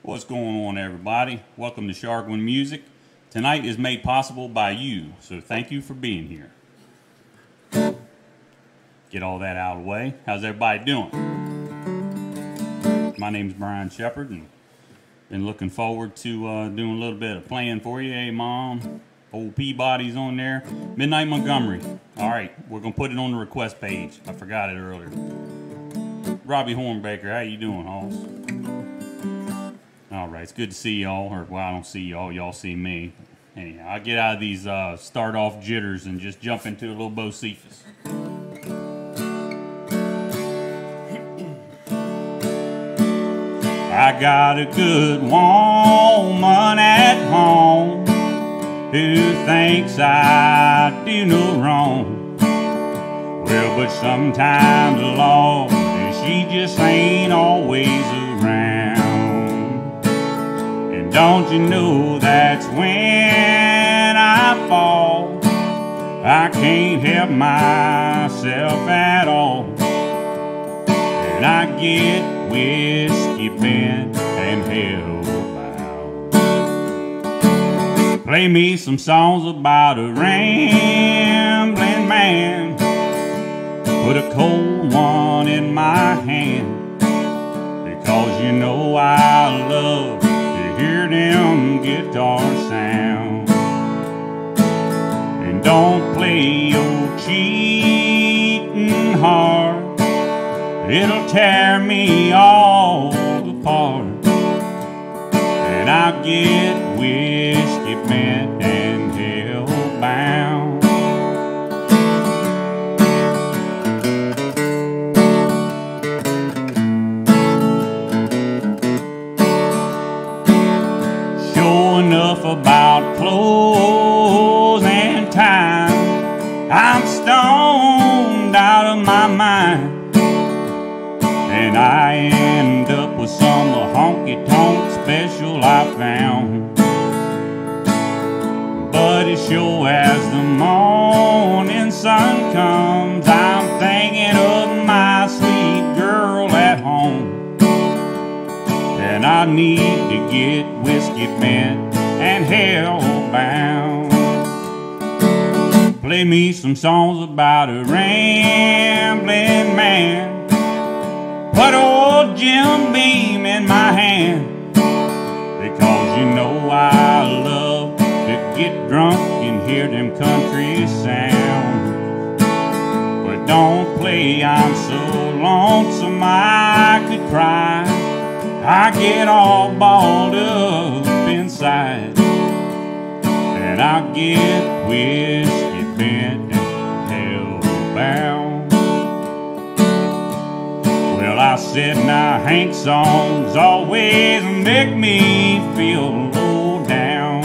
What's going on, everybody? Welcome to Sharguin Music. Tonight is made possible by you, so thank you for being here. Get all that out of the way. How's everybody doing? My name's Bryan Shepherd, and been looking forward to doing a little bit of playing for you. Hey, Mom. Old Peabody's on there. Midnight Montgomery. All right, we're going to put it on the request page. I forgot it earlier. Robbie Hornbaker, how you doing, Hoss? All right, it's good to see y'all. Or, well, I don't see y'all. Y'all see me. Anyhow, I'll get out of these start-off jitters and just jump into a little Bocephus. I got a good woman at home who thinks I do no wrong. Well, but sometimes, Lord, she just ain't always around. And don't you know that's when I fall? I can't help myself at all. And I get whiskey bent and hellbound. Play me some songs about a rambling man, put a cold one in my hand, because you know I love to hear them guitar sound. And don't play your cheating heart, it'll tear me all apart. And I'll get whiskey bent and hellbound. Sure enough about clothes and time, I'm stoned out of my mind. And I end up with some honky-tonk special I found. But as sure as the morning sun comes, I'm thinking of my sweet girl at home. And I need to get whiskey bent and hellbound. Play me some songs about a rambling man, put old Jim Beam in my hand, because you know I love to get drunk and hear them country sounds. But don't play I'm so lonesome I could cry. I get all balled up inside, and I'll get whiskey bent and hellbound. Well, I said now Hank songs always make me feel low down.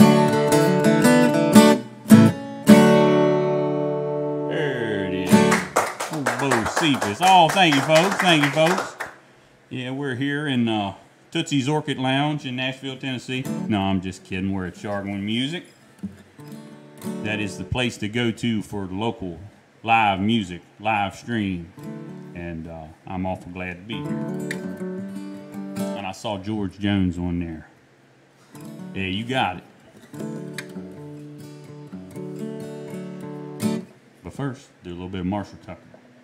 There it is. Oh, Bocephus. Oh, thank you, folks. Thank you, folks. Yeah, we're here in Tootsie's Orchid Lounge in Nashville, Tennessee. No, I'm just kidding. We're at Sharguin Music. That is the place to go to for local live music, live stream. And I'm awful glad to be here. And I saw George Jones on there. Yeah, you got it. But first, do a little bit of Marshall Tucker.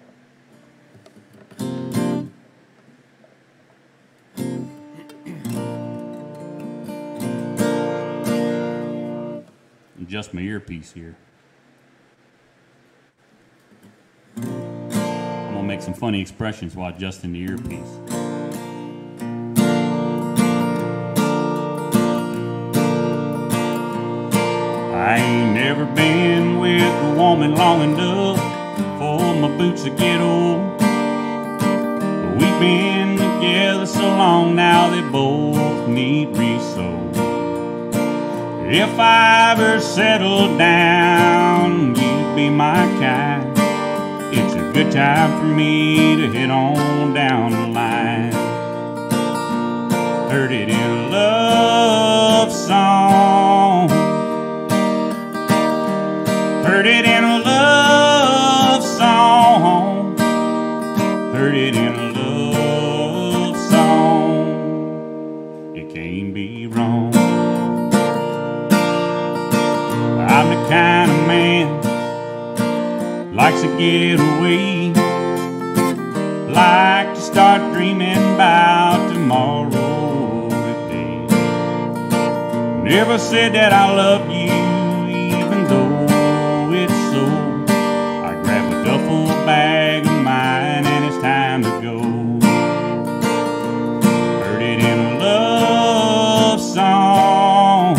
Adjust my earpiece here. Make some funny expressions while adjusting the earpiece. I ain't never been with a woman long enough for my boots to get old. But we've been together so long now they both need re-sold. If I ever settled down, you'd be my kind. It's a good time for me to head on down the line. Heard it in a love song. Heard it in a love song. Heard it in a love song. It came to get away. Like to start dreaming about tomorrow today. Never said that I love you, even though it's so. I grab a duffel bag of mine and it's time to go. Heard it in a love song.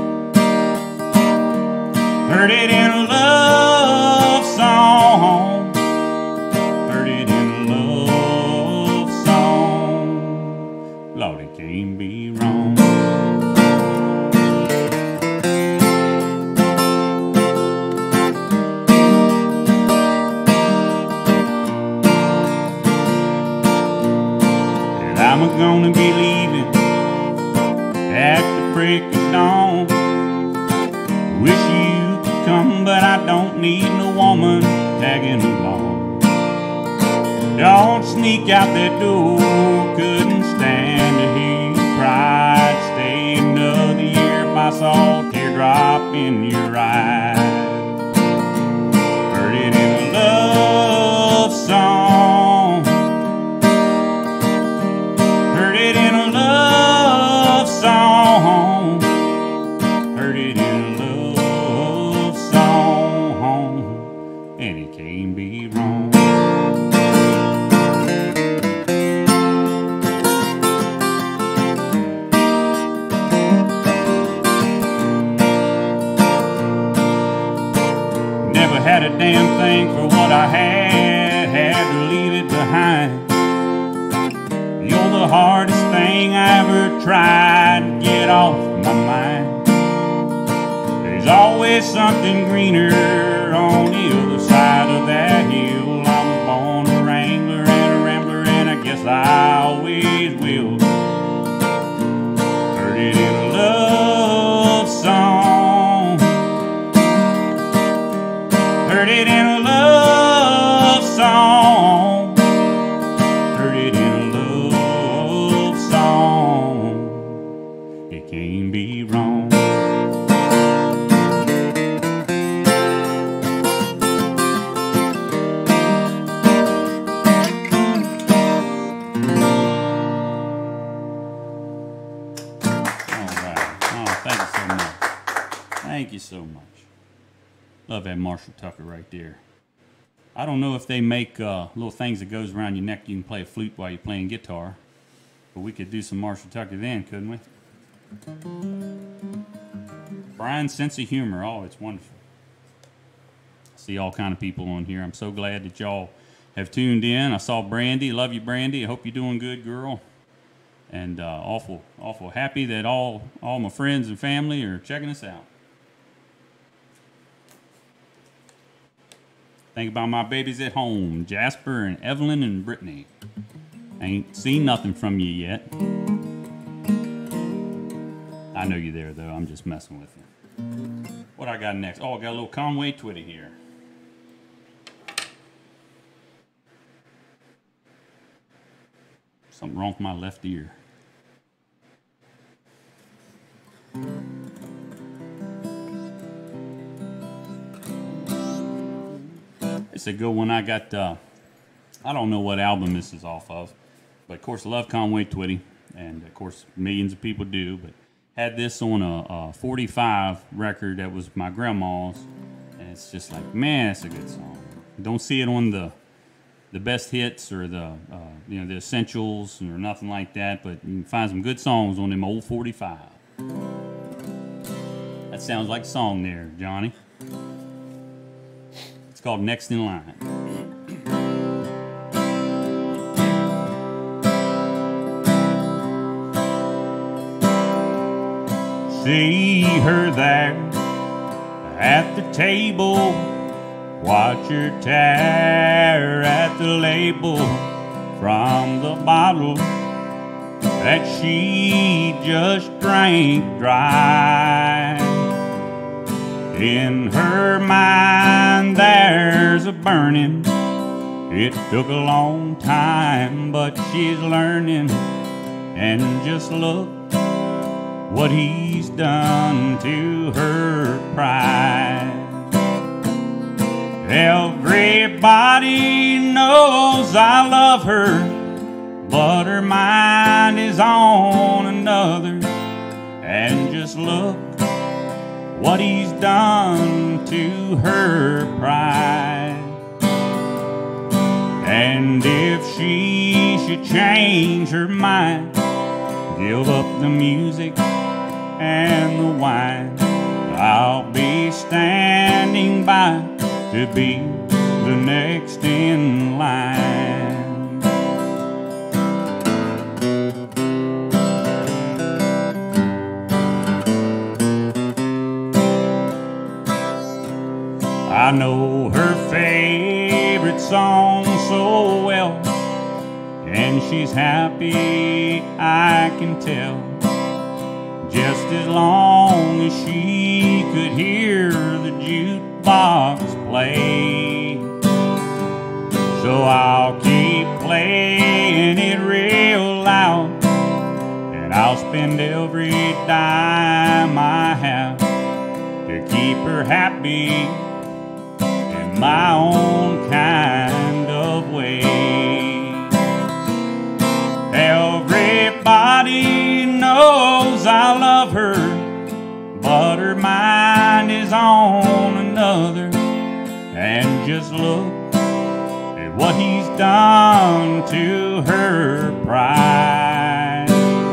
Heard it in a love song. Heard it in a love song. Lord, it can't be wrong. And I'm gonna be leaving at the break of dawn. Wish you could come, but I don't need no woman tagging along. Don't sneak out that door, couldn't stand to hear you cry. Stay another year if I saw a teardrop in your eye. Heard it in a love song. Heard it in a love song. Heard it in a love song. And it can't be wrong. Never had a damn thing for what I had to leave it behind. You're the hardest thing I ever tried to get off my mind. There's always something greener on the other side of that hill. I was born a wrangler and a rambler, and I guess I always will. Heard it in a love song. Heard it in a love song. Heard it in a love song. It can't be wrong. Thank you so much. Love that Marshall Tucker right there. I don't know if they make little things that goes around your neck you can play a flute while you're playing guitar, but we could do some Marshall Tucker then, couldn't we? Bryan's sense of humor, oh, it's wonderful. See all kind of people on here. I'm so glad that y'all have tuned in. I saw Brandy. Love you, Brandy. I hope you're doing good, girl. And awful happy that all my friends and family are checking us out. Think about my babies at home, Jasper and Evelyn and Brittany. Ain't seen nothing from you yet. I know you're there, though. I'm just messing with you. What I got next? Oh, I got a little Conway Twitty here. Something wrong with my left ear. It's a good one. I got, I don't know what album this is off of, but of course, I love Conway Twitty, and of course, millions of people do, but had this on a 45 record that was my grandma's, and it's just like, man, it's a good song. Don't see it on the best hits or the the essentials or nothing like that, but you can find some good songs on them old 45. That sounds like a song there, Johnny. It's called Next in Line. See her there at the table, watch her tear at the label from the bottle that she just drank dry. In her mind there's a burning. It took a long time, but she's learning. And just look what he's done to her pride. Everybody knows I love her, but her mind is on another. And just look what he's done to her pride. And if she should change her mind, give up the music and the wine, I'll be standing by to be the next in line. I know her favorite song so well, and she's happy, I can tell, just as long as she could hear the jukebox play. So I'll keep playing it real loud, and I'll spend every dime I have to keep her happy in my own kind of way. Everybody knows I love her, but her mind is on another. And just look at what he's done to her pride.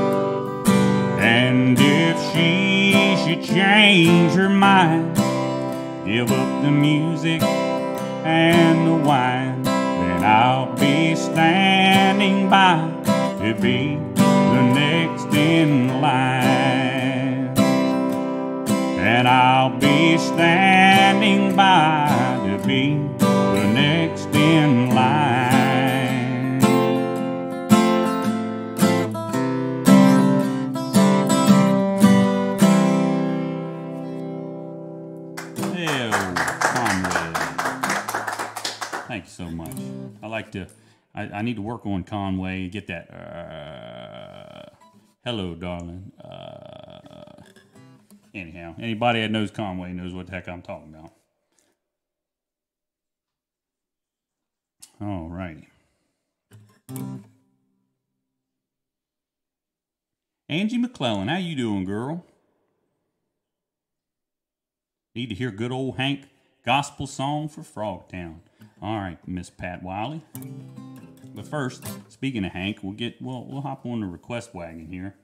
And if she should change her mind, give up the music and the wine, then I'll be standing by to be the next in line. And I'll be standing by to be the next in line. There, Conway. Thank you so much. I need to work on Conway, get that, hello, darling. Anyhow, anybody that knows Conway knows what the heck I'm talking about. All righty. Angie McClellan, how you doing, girl? Need to hear good old Hank gospel song for Frogtown. All right, Miss Pat Wiley. But first, speaking of Hank, we'll hop on the request wagon here.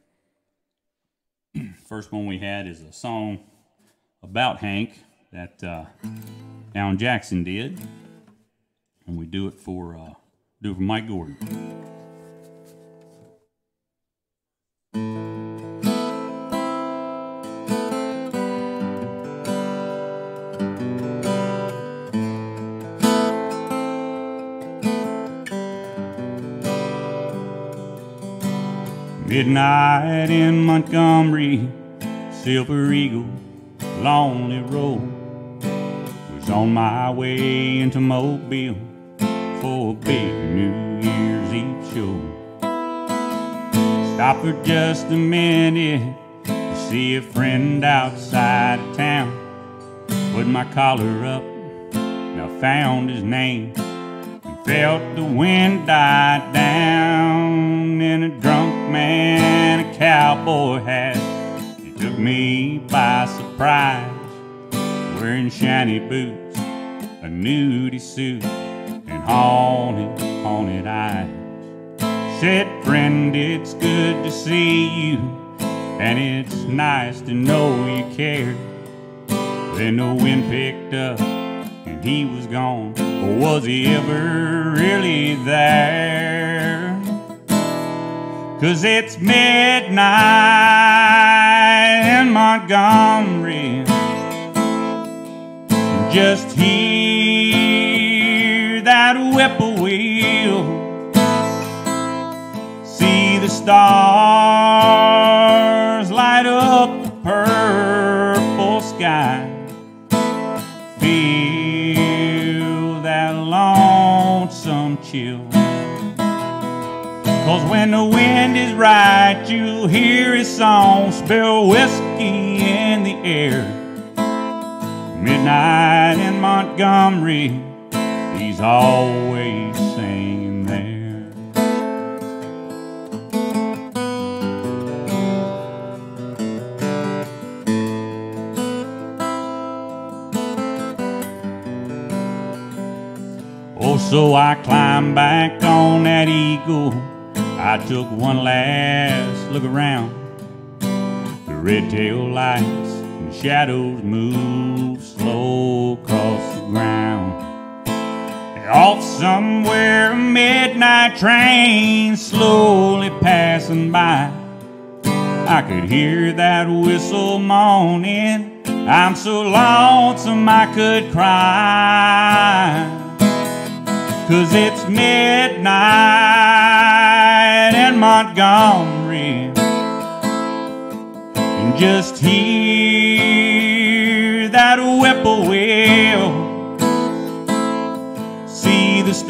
First one we had is a song about Hank that Alan Jackson did, and we do it for Mike Gordon. Midnight in Montgomery, Silver Eagle, Lonely Road. Was on my way into Mobile for a big New Year's Eve show. Stopped for just a minute to see a friend outside of town. Put my collar up and I found his name, and felt the wind die down. In a drunk man, a cowboy hat, he took me by surprise, wearing shiny boots, a nudie suit, and haunted eyes. Said, friend, it's good to see you, and it's nice to know you care. Then the wind picked up and he was gone, or was he ever really there? 'Cause it's midnight in Montgomery, just hear that whippoorwill, see the stars light up the purple sky, feel that lonesome chill. 'Cause when the wind is right, you'll hear his song, spill whiskey in the air. Midnight in Montgomery, he's always singing there. Oh, so I climbed back on that eagle. I took one last look around. The red tail lights and shadows moved slow across the ground. And off somewhere, a midnight train slowly passing by. I could hear that whistle moaning. I'm so lonesome I could cry. 'Cause it's midnight in Montgomery, and just hear that whippoorwill, see the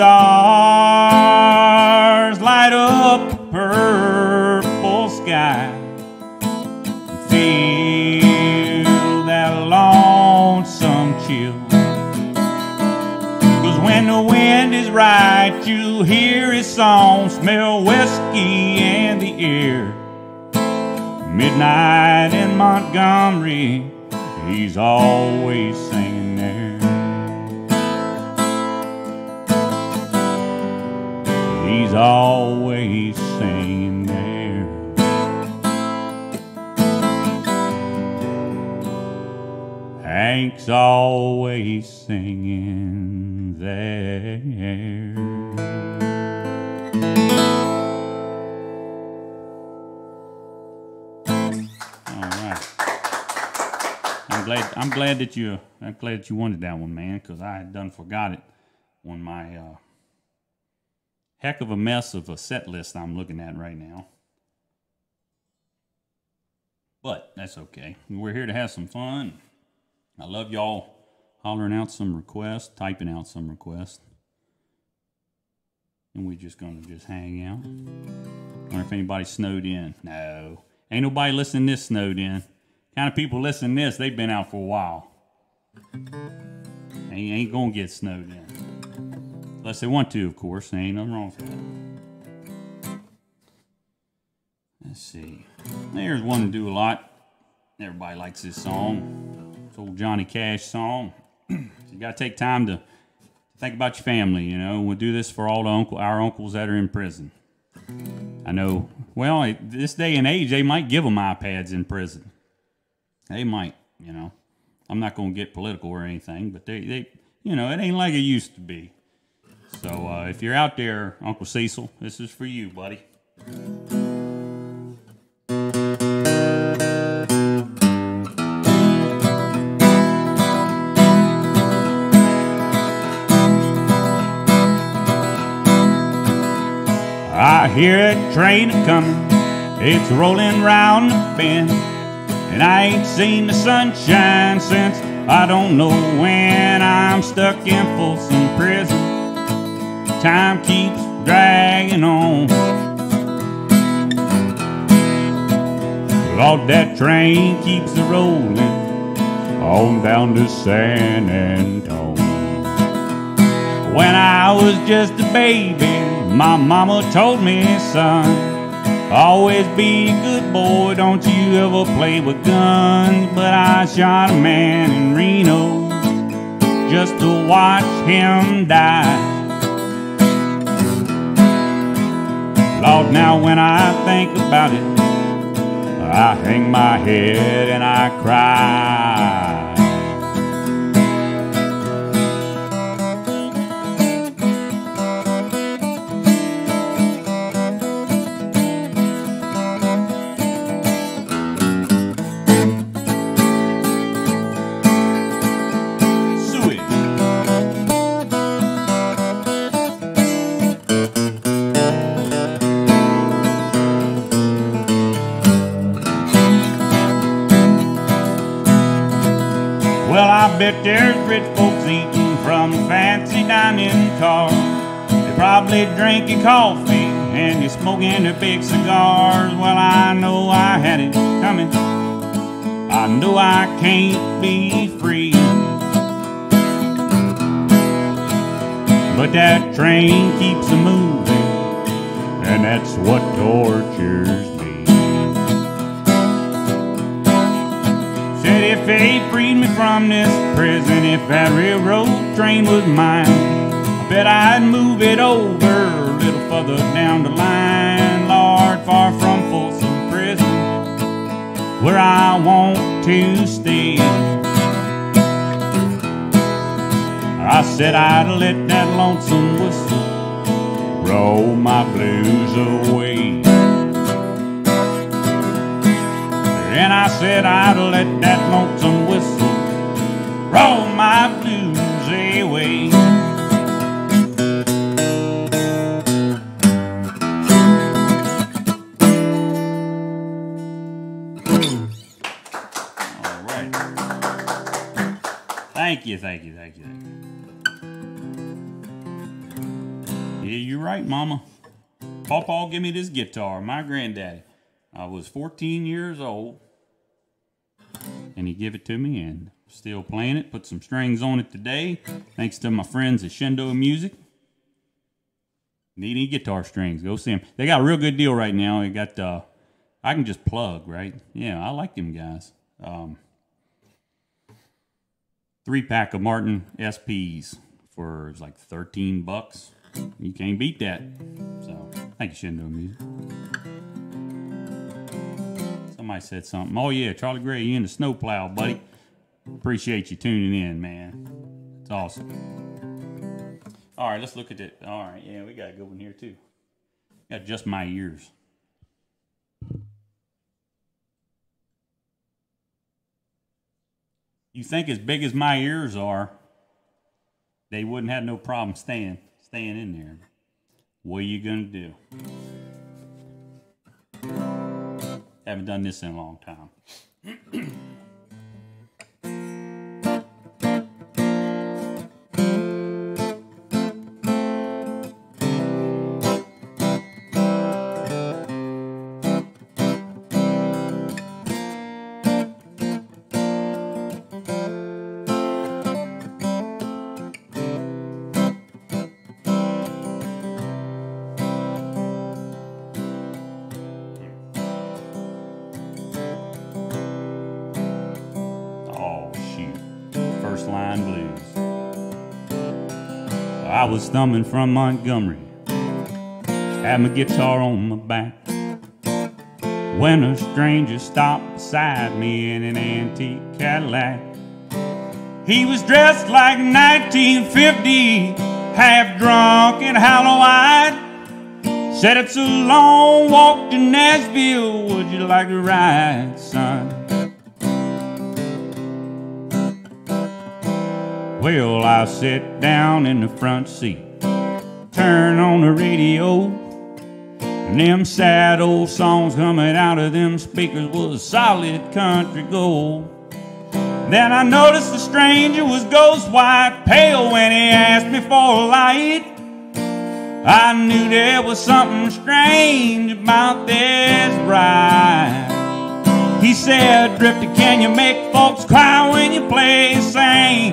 stars light up the purple sky, feel that lonesome chill. When the wind is right, you'll hear his song, smell whiskey in the air. Midnight in Montgomery, he's always singing there. He's always singing there. Hank's always singing there. All right. I'm glad that you wanted that one, man, because I had done forgot it on my heck of a mess of a set list I'm looking at right now. But that's okay. We're here to have some fun. I love y'all hollering out some requests, typing out some requests. And we're just going to just hang out. Wonder if anybody's snowed in. No. Ain't nobody listening to this snowed in. Kind of people listening to this, they've been out for a while. They ain't going to get snowed in. Unless they want to, of course. There ain't nothing wrong with that. Let's see. There's one to do a lot. Everybody likes this song. It's old Johnny Cash song. You got to take time to think about your family, you know. We'll do this for all our uncles that are in prison. I know, well, this day and age, they might give them iPads in prison. They might, you know. I'm not going to get political or anything, but they, you know, it ain't like it used to be. So if you're out there, Uncle Cecil, this is for you, buddy. I hear a train coming, it's rolling round the bend, and I ain't seen the sunshine since I don't know when. I'm stuck in Folsom Prison, time keeps dragging on. Lord, that train keeps a rolling on down to San Antonio. When I was just a baby, my mama told me, son, always be a good boy, don't you ever play with guns. But I shot a man in Reno just to watch him die. Lord, now when I think about it, I hang my head and I cry. Well, I bet there's rich folks eating from fancy dining cars. They probably drinking coffee and they're smoking their big cigars. Well, I know I had it coming. I know I can't be free. but that train keeps a-moving, and that's what tortures me. Said if they freed me from this prison, if that railroad train was mine, I bet I'd move it over a little further down the line, Lord, far from Folsom Prison, where I want to stay. I said I'd let that lonesome whistle roll my blues away. And I said I'd let that lonesome whistle roll my blues away. All right. Thank you, thank you, thank you, thank you. Yeah, you're right, Mama. Pawpaw gave me this guitar, my granddaddy. I was 14 years old, and he gave it to me, and still playing it. Put some strings on it today, thanks to my friends at Shindo Music. Need any guitar strings, go see them. They got a real good deal right now. They got, I can just plug, right? Yeah, I like them guys. 3-pack of Martin SPs for like 13 bucks. You can't beat that. So, thank you, Shindo Music. Somebody said something. Oh, yeah, Charlie Gray, you in the snowplow, buddy. Appreciate you tuning in, man. It's awesome. All right, let's look at it. All right, yeah, we got a good one here, too. Got Just My Ears. You think as big as my ears are, they wouldn't have no problem staying in there. What are you gonna do? Haven't done this in a long time. Line blues. I was thumbing from Montgomery, had my guitar on my back, when a stranger stopped beside me in an antique Cadillac. He was dressed like 1950, half drunk and hollow-eyed. Said, "It's a long walk to Nashville, would you like to ride, son?" Well, I sit down in the front seat, turn on the radio, and them sad old songs coming out of them speakers was solid country gold. Then I noticed the stranger was ghost white, pale when he asked me for a light. I knew there was something strange about this ride. He said, "Drifter, can you make folks cry when you play and sing?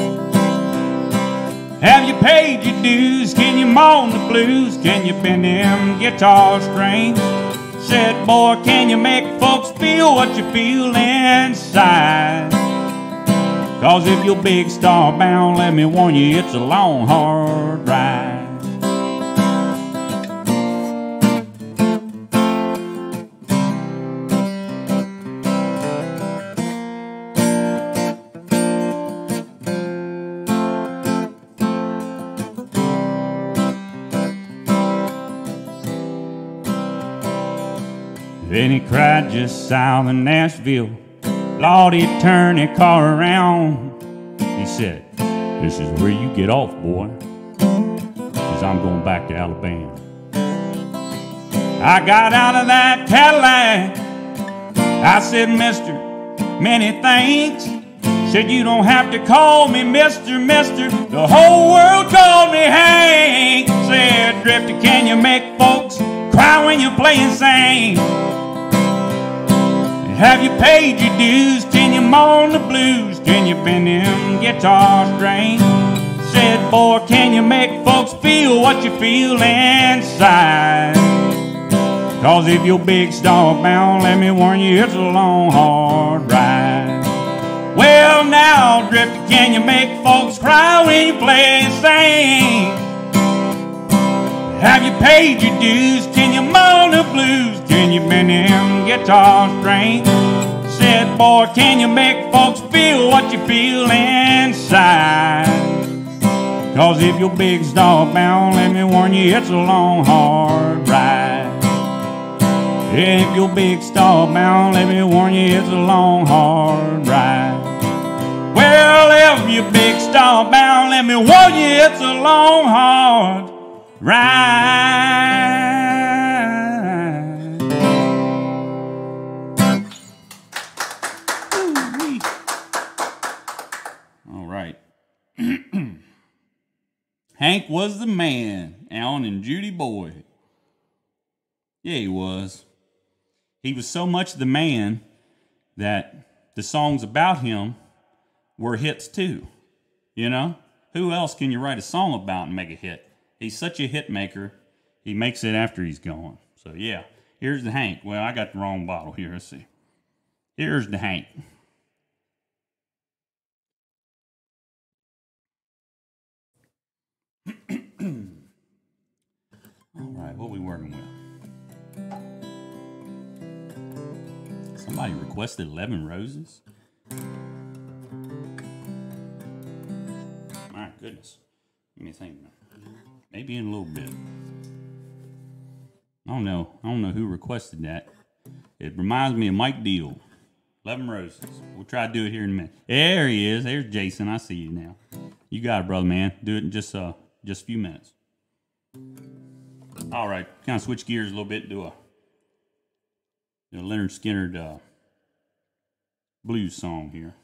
Have you paid your dues? Can you moan the blues? Can you bend them guitar strings?" Said, "Boy, can you make folks feel what you feel inside? 'Cause if you're big star bound, let me warn you, it's a long, hard ride." Then he cried just south of Nashville. Lord, he turned the car around. He said, "This is where you get off, boy, 'cause I'm going back to Alabama." I got out of that Cadillac. I said, "Mister, many thanks." Said, "You don't have to call me Mister, Mister. The whole world called me Hank." Said, "Drifter, can you make folks cry when you play and sing? Have you paid your dues? Can you moan the blues? Can you bend them guitar strings?" Said, boy, can you make folks feel what you feel inside? 'Cause if you're big star bound, let me warn you, it's a long, hard ride. Well, now, Drifter, can you make folks cry when you play and sing? Have you paid your dues? Can you moan the blues? Can you bend them guitar strings? Said, boy, can you make folks feel what you feel inside? 'Cause if you're big star bound, let me warn you, it's a long, hard ride. If you're big star bound, let me warn you, it's a long, hard ride. Well, if you're big star bound, let me warn you, it's a long, hard ride. All right. Hank was the man, Alan and Judy Boyd. Yeah, he was. He was so much the man that the songs about him were hits too. You know? Who else can you write a song about and make a hit? He's such a hit maker, he makes it after he's gone. So yeah, here's the Hank. Well, I got the wrong bottle here. Let's see. Here's the Hank. All right, what are we working with? Somebody requested 11 Roses? My goodness. Let me think. Maybe in a little bit. I don't know who requested that. It reminds me of Mike Deal. 11 Roses. We'll try to do it here in a minute. There he is. There's Jason. I see you now. You got it, brother, man. Do it in just a few minutes. All right. Kind of switch gears a little bit. Do a Leonard Skinner blues song here.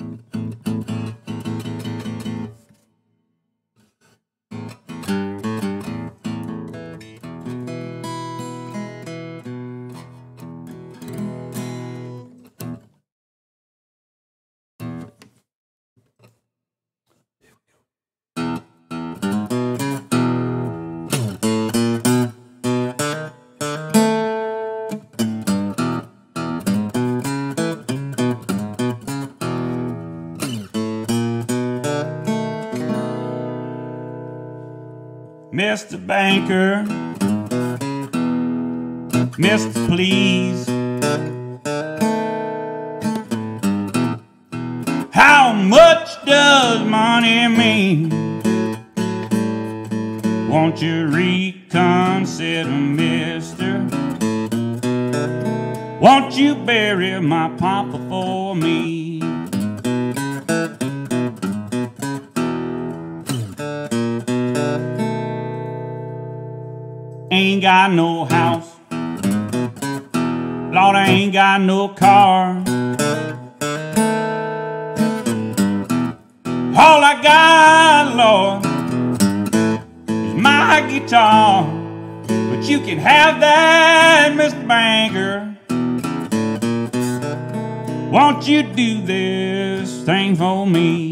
Mr. Banker, Mr. Please, how much does money mean? Won't you reconsider, mister? Won't you bury my papa for me? Ain't got no house, Lord, I ain't got no car. All I got, Lord, is my guitar. But you can have that, Mr. Banker. Won't you do this thing for me?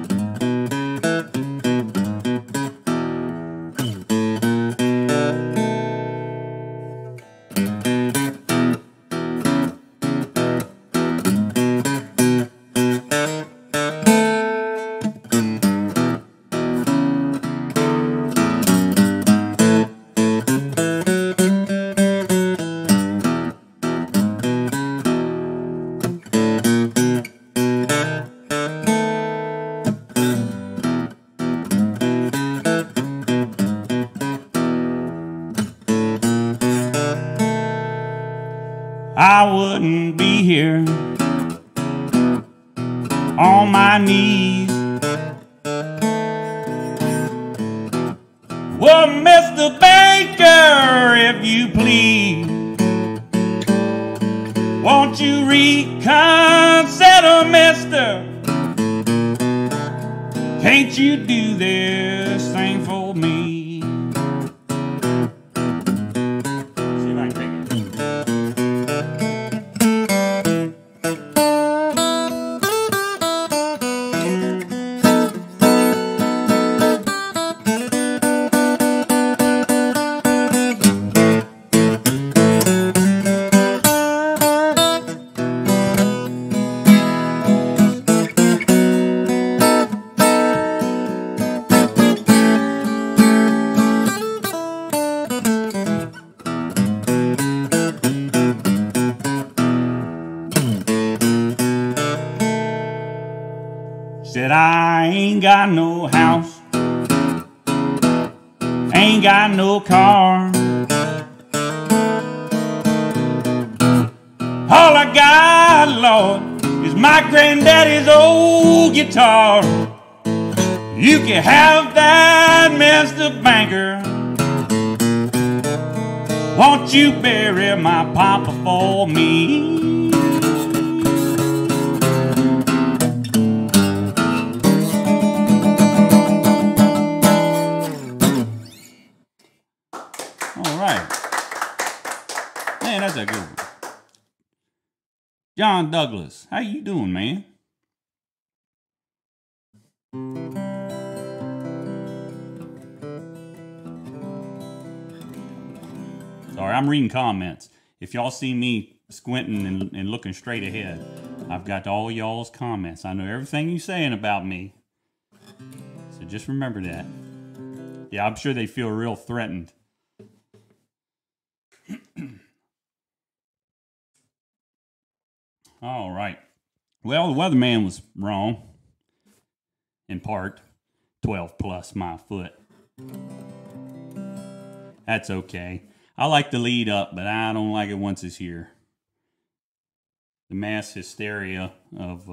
I wouldn't be here on my knees. Well, Mr. Banker, if you please, won't you reconsider, mister? Can't you do this thing for me? Said I ain't got no house, ain't got no car. All I got, Lord, is my granddaddy's old guitar. You can have that, Mr. Banker. Won't you bury my papa for me? All right. Man, that's a good one. John Douglas, how you doing, man? Sorry, I'm reading comments. If y'all see me squinting and looking straight ahead, I've got all y'all's comments. I know everything you're saying about me. So just remember that. Yeah, I'm sure they feel real threatened. All right. Well, the weatherman was wrong. In part, 12 plus my foot. That's okay. I like the lead up, but I don't like it once it's here. The mass hysteria of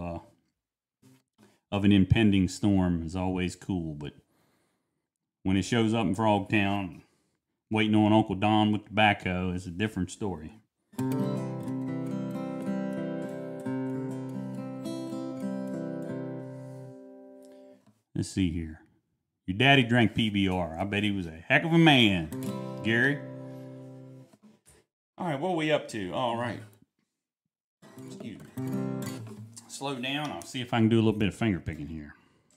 an impending storm is always cool, but when it shows up in Frogtown, waiting on Uncle Don with the backhoe is a different story. Let's see here. Your daddy drank PBR. I bet he was a heck of a man, Gary. All right, what are we up to? All right. Excuse me. Slow down. I'll see if I can do a little bit of finger picking here.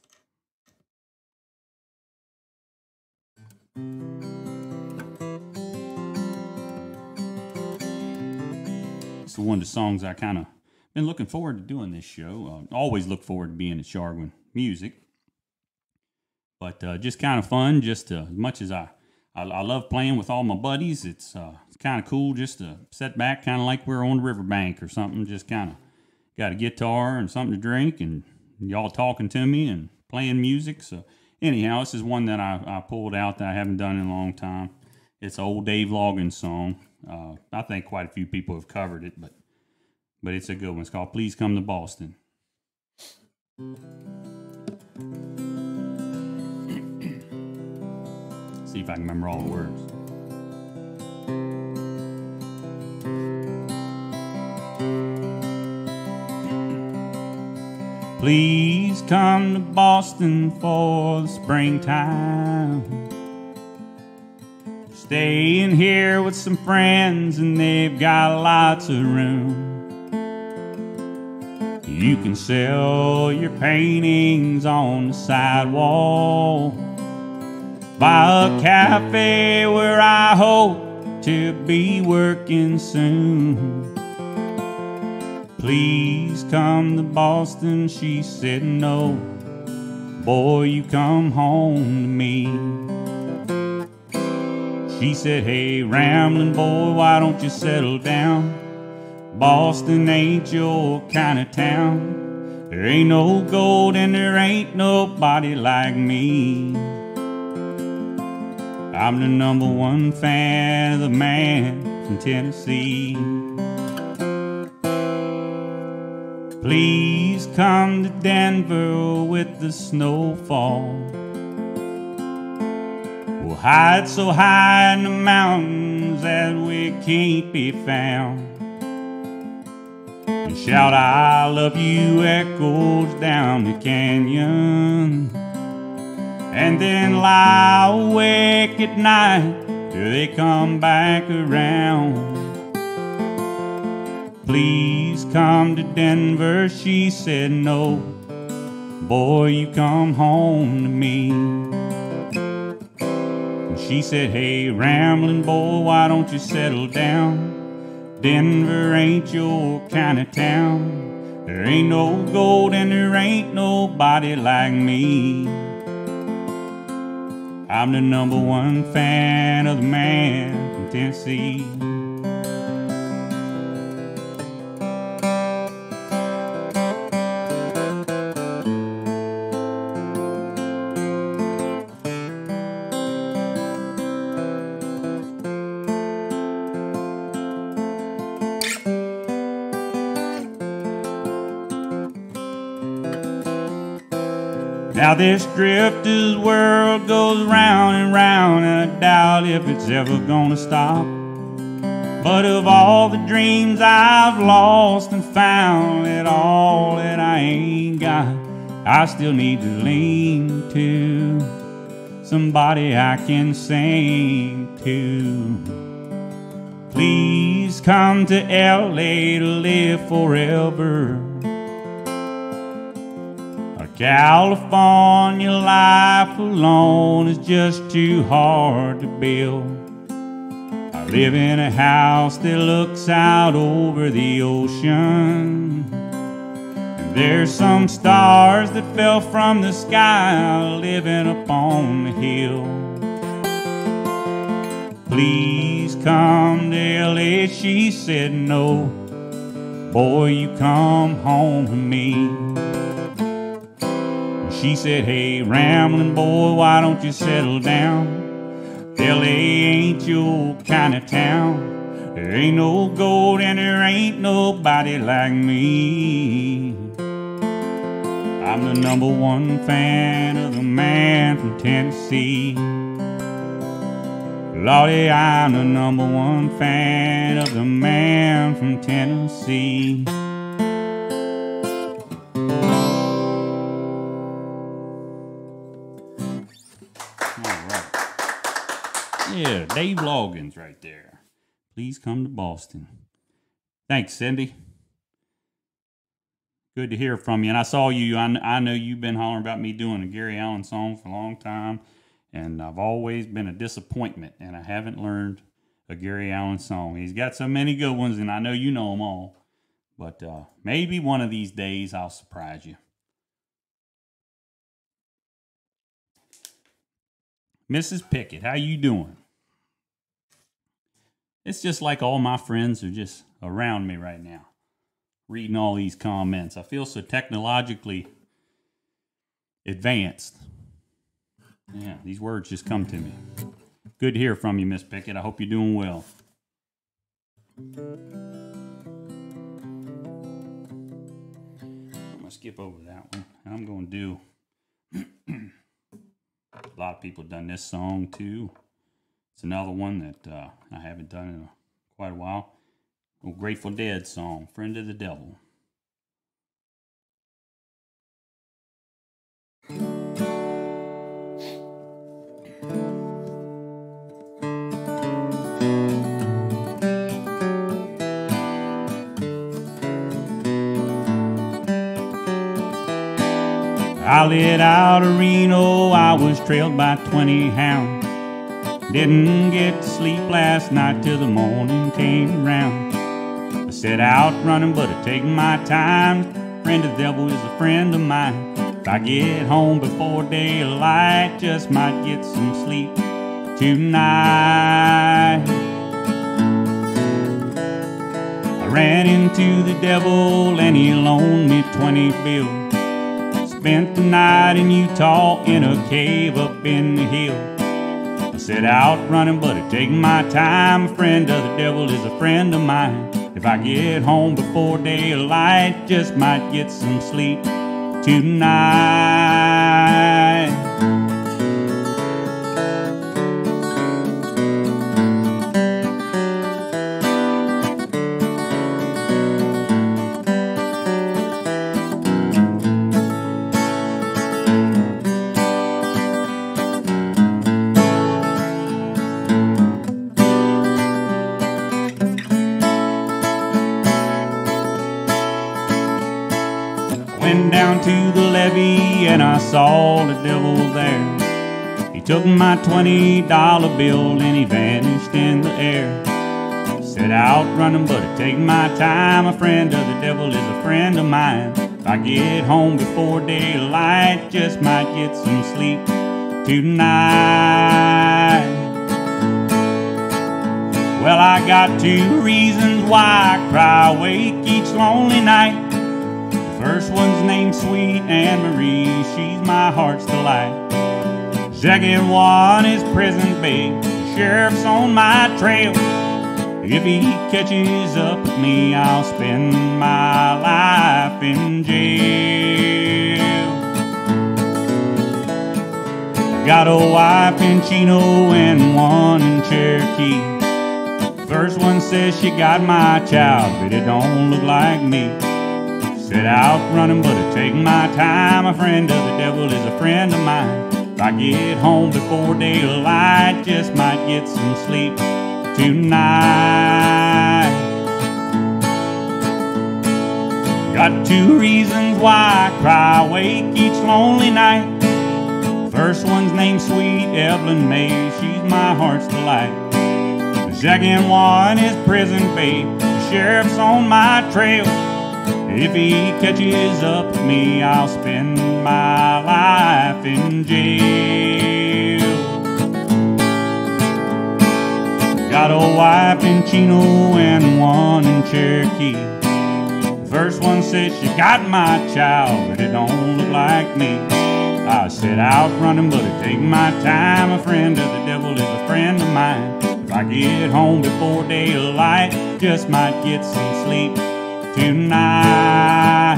It's one of the songs I kind of been looking forward to doing this show. Always look forward to being at Sharguin Music. But just kind of fun, just as much as I love playing with all my buddies. It's kind of cool just to sit back, kind of like we're on the riverbank or something. Just kind of got a guitar and something to drink, and y'all talking to me and playing music. So anyhow, this is one that I pulled out that I haven't done in a long time. It's an old Dave Loggins song. I think quite a few people have covered it, but it's a good one. It's called "Please Come to Boston." See if I can remember all the words. Please come to Boston for the springtime. Staying here with some friends and they've got lots of room. You can sell your paintings on the sidewalk by a cafe where I hope to be working soon. Please come to Boston, she said no. Boy, you come home to me. She said, hey, rambling boy, why don't you settle down? Boston ain't your kind of town. There ain't no gold and there ain't nobody like me. I'm the #1 fan of the man from Tennessee. Please come to Denver with the snowfall. We'll hide so high in the mountains that we can't be found. And shout I love you echoes down the canyon. And then lie awake at night till they come back around. Please come to Denver, she said no. Boy, you come home to me. And she said, hey, rambling boy, why don't you settle down? Denver ain't your kind of town. There ain't no gold and there ain't nobody like me. I'm the #1 fan of the man from Tennessee. Now this drifter's world goes round and round, and I doubt if it's ever gonna stop. But of all the dreams I've lost and found, it all that I ain't got, I still need to lean to somebody I can sing to. Please come to LA to live forever. A California life alone is just too hard to build. I live in a house that looks out over the ocean. There's some stars that fell from the sky living upon the hill. Please come to LA, she said no. Boy, you come home to me. She said, hey, rambling boy, why don't you settle down? LA ain't your kind of town. There ain't no gold and there ain't nobody like me. I'm the #1 fan of the man from Tennessee. Lordy, I'm the #1 fan of the man from Tennessee. All right. Yeah, Dave Loggins right there. Please come to Boston. Thanks, Cindy. Good to hear from you. And I saw you. I know you've been hollering about me doing a Gary Allan song for a long time. And I've always been a disappointment. And I haven't learned a Gary Allan song. He's got so many good ones. And I know you know them all. But maybe one of these days I'll surprise you. Mrs. Pickett, how you doing? It's just like all my friends are just around me right now, reading all these comments. I feel so technologically advanced. Yeah, these words just come to me. Good to hear from you, Miss Pickett. I hope you're doing well. I'm going to skip over that one. I'm going to do... A lot of people have done this song too. It's another one that I haven't done in quite a while. Old Grateful Dead song, Friend of the Devil. I lit out of Reno, I was trailed by 20 hounds. Didn't get to sleep last night till the morning came around. I set out running, but I take my time. Friend of the devil is a friend of mine. If I get home before daylight, just might get some sleep tonight. I ran into the devil and he loaned me 20 bills. Spent the night in Utah in a cave up in the hill. I set out running, but I take my time. A friend of the devil is a friend of mine. If I get home before daylight, just might get some sleep tonight. Went down to the levee and I saw the devil there. He took my $20 bill and he vanished in the air. Set out running, but I take my time. A friend of the devil is a friend of mine. If I get home before daylight, just might get some sleep tonight. Well, I got 2 reasons why I cry awake each lonely night. First one's named Sweet Anne Marie, she's my heart's delight. Second one is prison babe, the sheriff's on my trail. If he catches up with me, I'll spend my life in jail. Got a wife in Chino and one in Cherokee. First one says she got my child, but it don't look like me. Set out running, but I take my time. A friend of the devil is a friend of mine. If I get home before daylight, just might get some sleep tonight. Got two reasons why I cry awake each lonely night. First one's named Sweet Evelyn May, she's my heart's delight. The second one is prison babe, the sheriff's on my trail. If he catches up with me, I'll spend my life in jail. Got a wife in Chino and one in Cherokee. The first one said she got my child, but it don't look like me. I set out running, but I take my time. A friend of the devil is a friend of mine. If I get home before daylight, just might get some sleep tonight.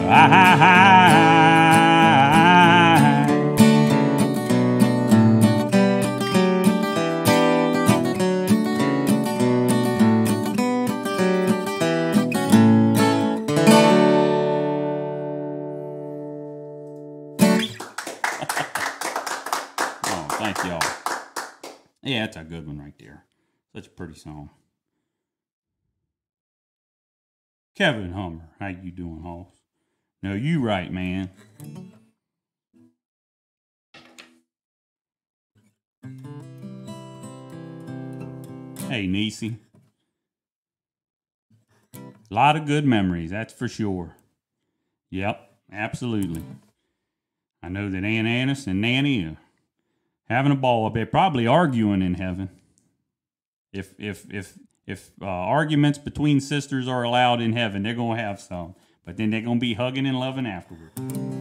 Thank y'all. Yeah, that's a good one right there. Such a pretty song. Kevin Hummer, how you doing, Hoss? No, you right, man. Hey, Niecy. A lot of good memories, that's for sure. Yep, absolutely. I know that Aunt Annis and Nanny are having a ball up there, probably arguing in heaven. If arguments between sisters are allowed in heaven, they're going to have some. But then they're going to be hugging and loving afterward.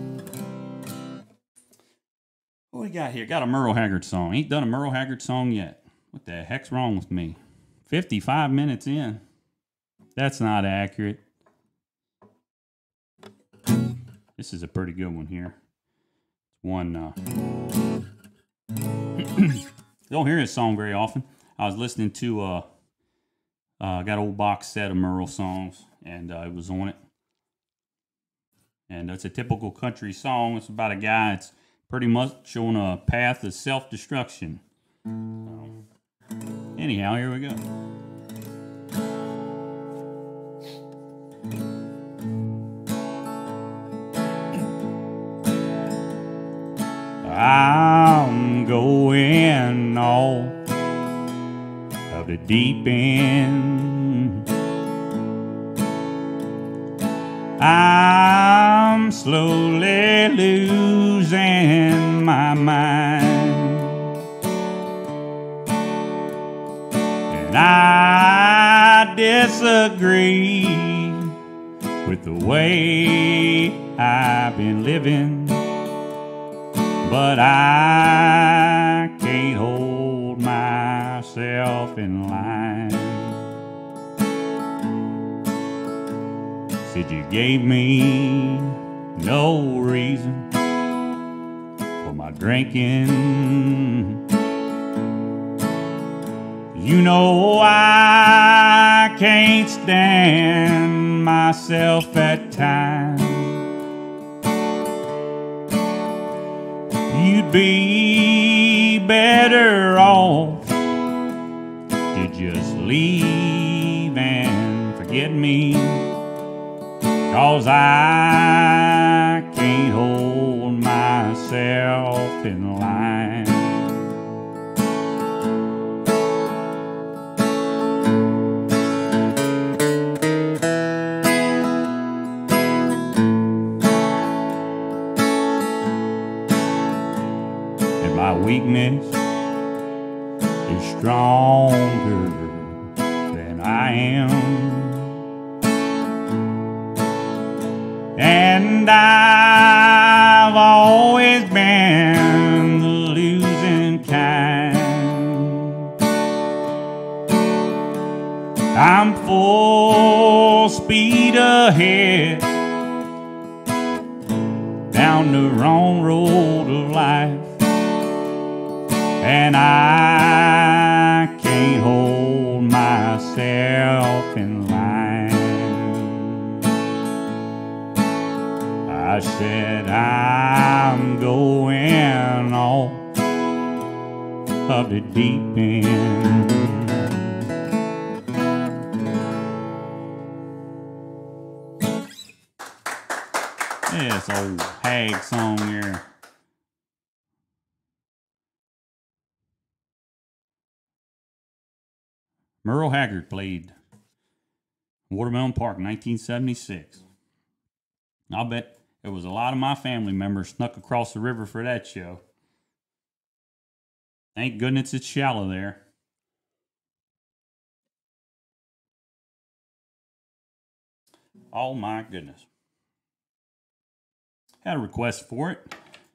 What we got here? Got a Merle Haggard song. Ain't done a Merle Haggard song yet. What the heck's wrong with me? 55 minutes in. That's not accurate. This is a pretty good one here. One, don't hear this song very often. I was listening to, got an old box set of Merle songs, and it was on it. And it's a typical country song. It's about a guy that's pretty much on a path of self-destruction. Anyhow, here we go. I'm going off of the deep end. I'm slowly losing my mind, and I disagree with the way I've been living. But I can't hold myself in line. Said you gave me no reason for my drinking. You know I can't stand myself at times. You'd be better off to just leave and forget me, 'cause I can't hold myself in line. My weakness is stronger than I am, and I've always been the losing kind. I'm full speed ahead down the wrong road of life. and I can't hold myself in line. I said I'm going off of the deep end. This old hag song here. Merle Haggard played Watermelon Park in 1976. I'll bet there was a lot of my family members snuck across the river for that show. Thank goodness it's shallow there. Oh my goodness. Had a request for it.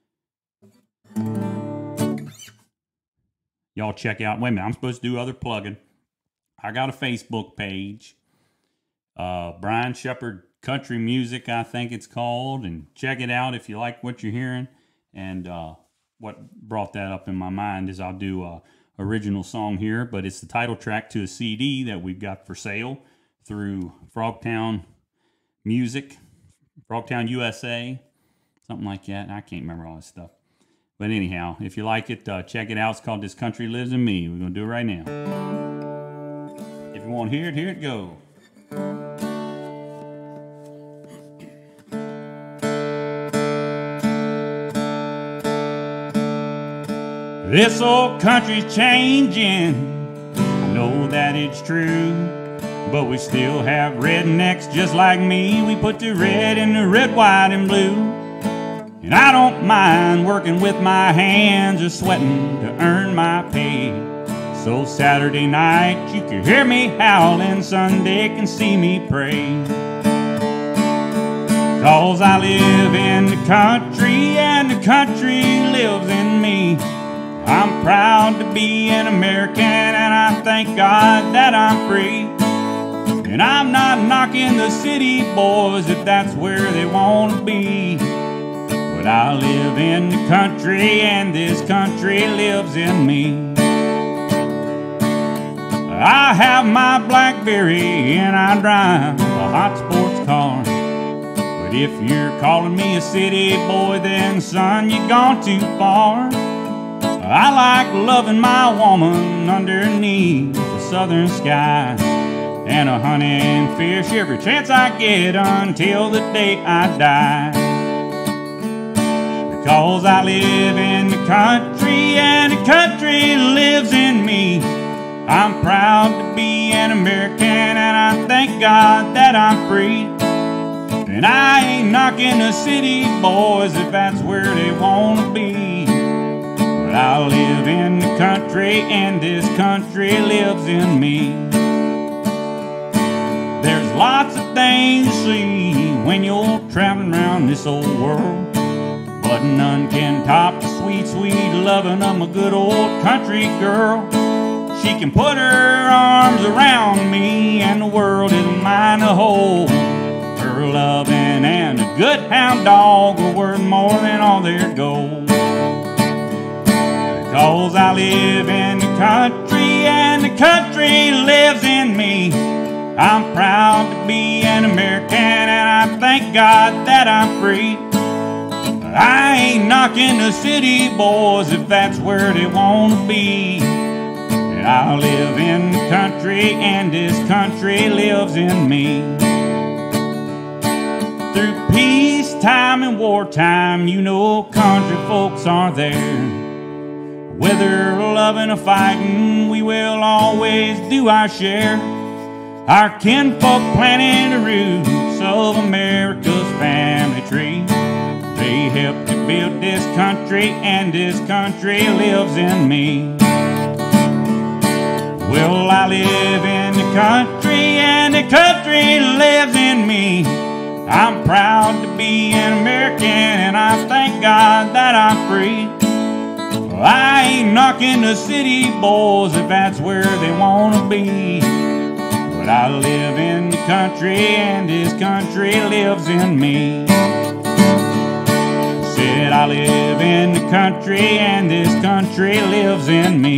Y'all check out, wait a minute, I'm supposed to do other plugging. I got a Facebook page, Bryan Shepherd Country Music, I think it's called, and check it out if you like what you're hearing. And what brought that up in my mind is I'll do a original song here, but it's the title track to a CD that we've got for sale through Frogtown Music, Frogtown USA, something like that. I can't remember all this stuff. But anyhow, if you like it, check it out. It's called This Country Lives in Me. We're going to do it right now. If you want to hear it, here it goes. This old country's changing, I know that it's true, but we still have rednecks just like me. We put the red in the red, white, and blue. And I don't mind working with my hands or sweating to earn my pay. So Saturday night you can hear me howling, Sunday can see me pray. 'Cause I live in the country and the country lives in me. I'm proud to be an American and I thank God that I'm free. And I'm not knocking the city boys if that's where they want to be. But I live in the country and this country lives in me. I have my Blackberry and I drive a hot sports car. But if you're calling me a city boy, then son, you've gone too far. I like loving my woman underneath the southern sky, and a hunting fish every chance I get until the day I die. Because I live in the country and the country lives in me. I'm proud to be an American and I thank God that I'm free. And I ain't knocking the city boys if that's where they want to be. But I live in the country and this country lives in me. There's lots of things to see when you're traveling around this old world, but none can top the sweet, sweet loving of a good old country girl. She can put her arms around me and the world is mine to hold. Her loving and a good hound dog are worth more than all their gold. Because I live in the country and the country lives in me. I'm proud to be an American and I thank God that I'm free. But I ain't knocking the city boys if that's where they want to be. And I live in the country and this country lives in me. Through peacetime and wartime, you know country folks are there. Whether loving or fighting, we will always do our share. Our kinfolk planted the roots of America's family tree. They helped to build this country and this country lives in me. Well, I live in the country and the country lives in me. I'm proud to be an American and I thank God that I'm free. I ain't knocking the city boys if that's where they want to be. But I live in the country and this country lives in me. Said I I live in the country and this country lives in me.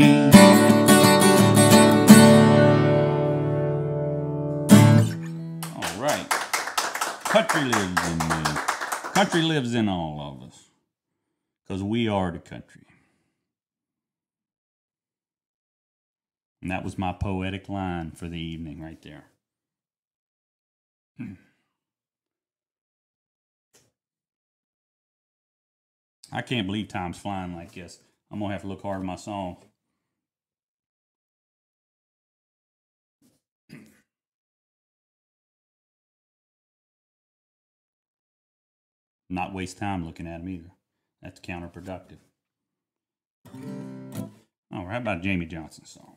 All right. Country lives in me. Country lives in all of us, because we are the country. And that was my poetic line for the evening right there. I can't believe time's flying like this. I'm going to have to look hard at my song. Not waste time looking at them either. That's counterproductive. All right, how about a Jamie Johnson song?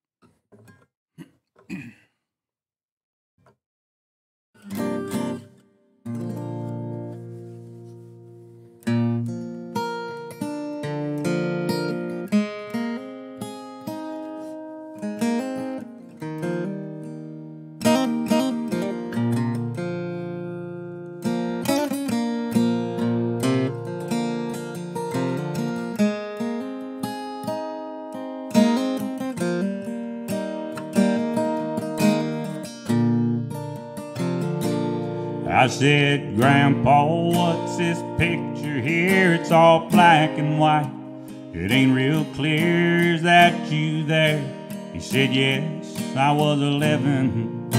I said, Grandpa, what's this picture here? It's all black and white. It ain't real clear. Is that you there? He said, yes, I was 11.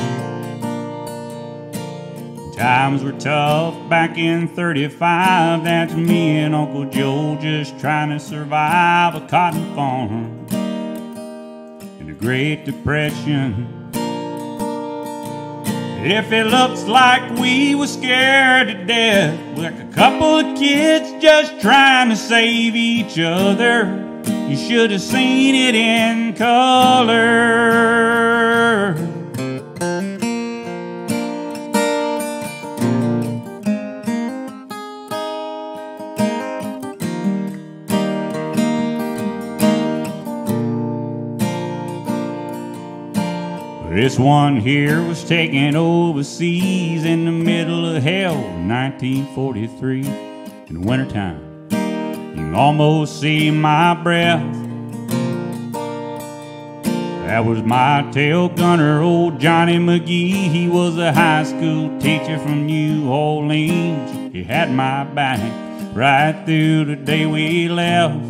Times were tough back in 35. That's me and Uncle Joe just trying to survive a cotton farm in the Great Depression. If it looks like we were scared to death, like a couple of kids just trying to save each other, you should have seen it in color. This one here was taken overseas in the middle of hell in 1943. In the wintertime, you can almost see my breath. That was my tail gunner, old Johnny McGee. He was a high school teacher from New Orleans. He had my back right through the day we left.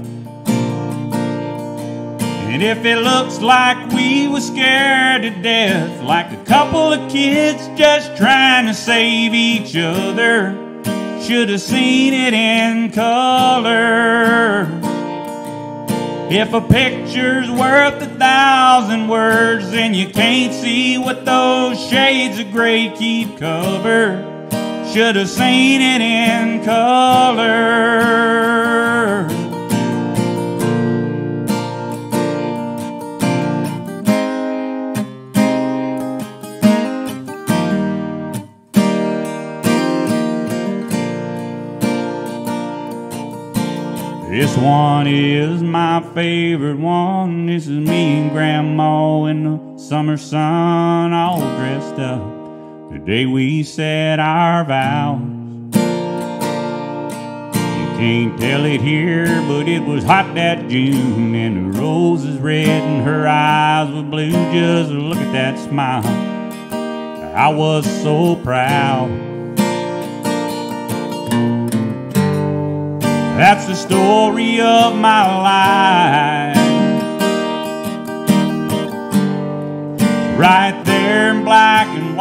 And if it looks like we were scared to death, like a couple of kids just trying to save each other, should have seen it in color. If a picture's worth 1,000 words, then you can't see what those shades of gray keep covered. Should have seen it in color. This one is my favorite one. This is me and Grandma in the summer sun, all dressed up the day we said our vows. You can't tell it here, but it was hot that June, and the roses red and her eyes were blue. Just look at that smile. I was so proud. That's the story of my life, right there in black and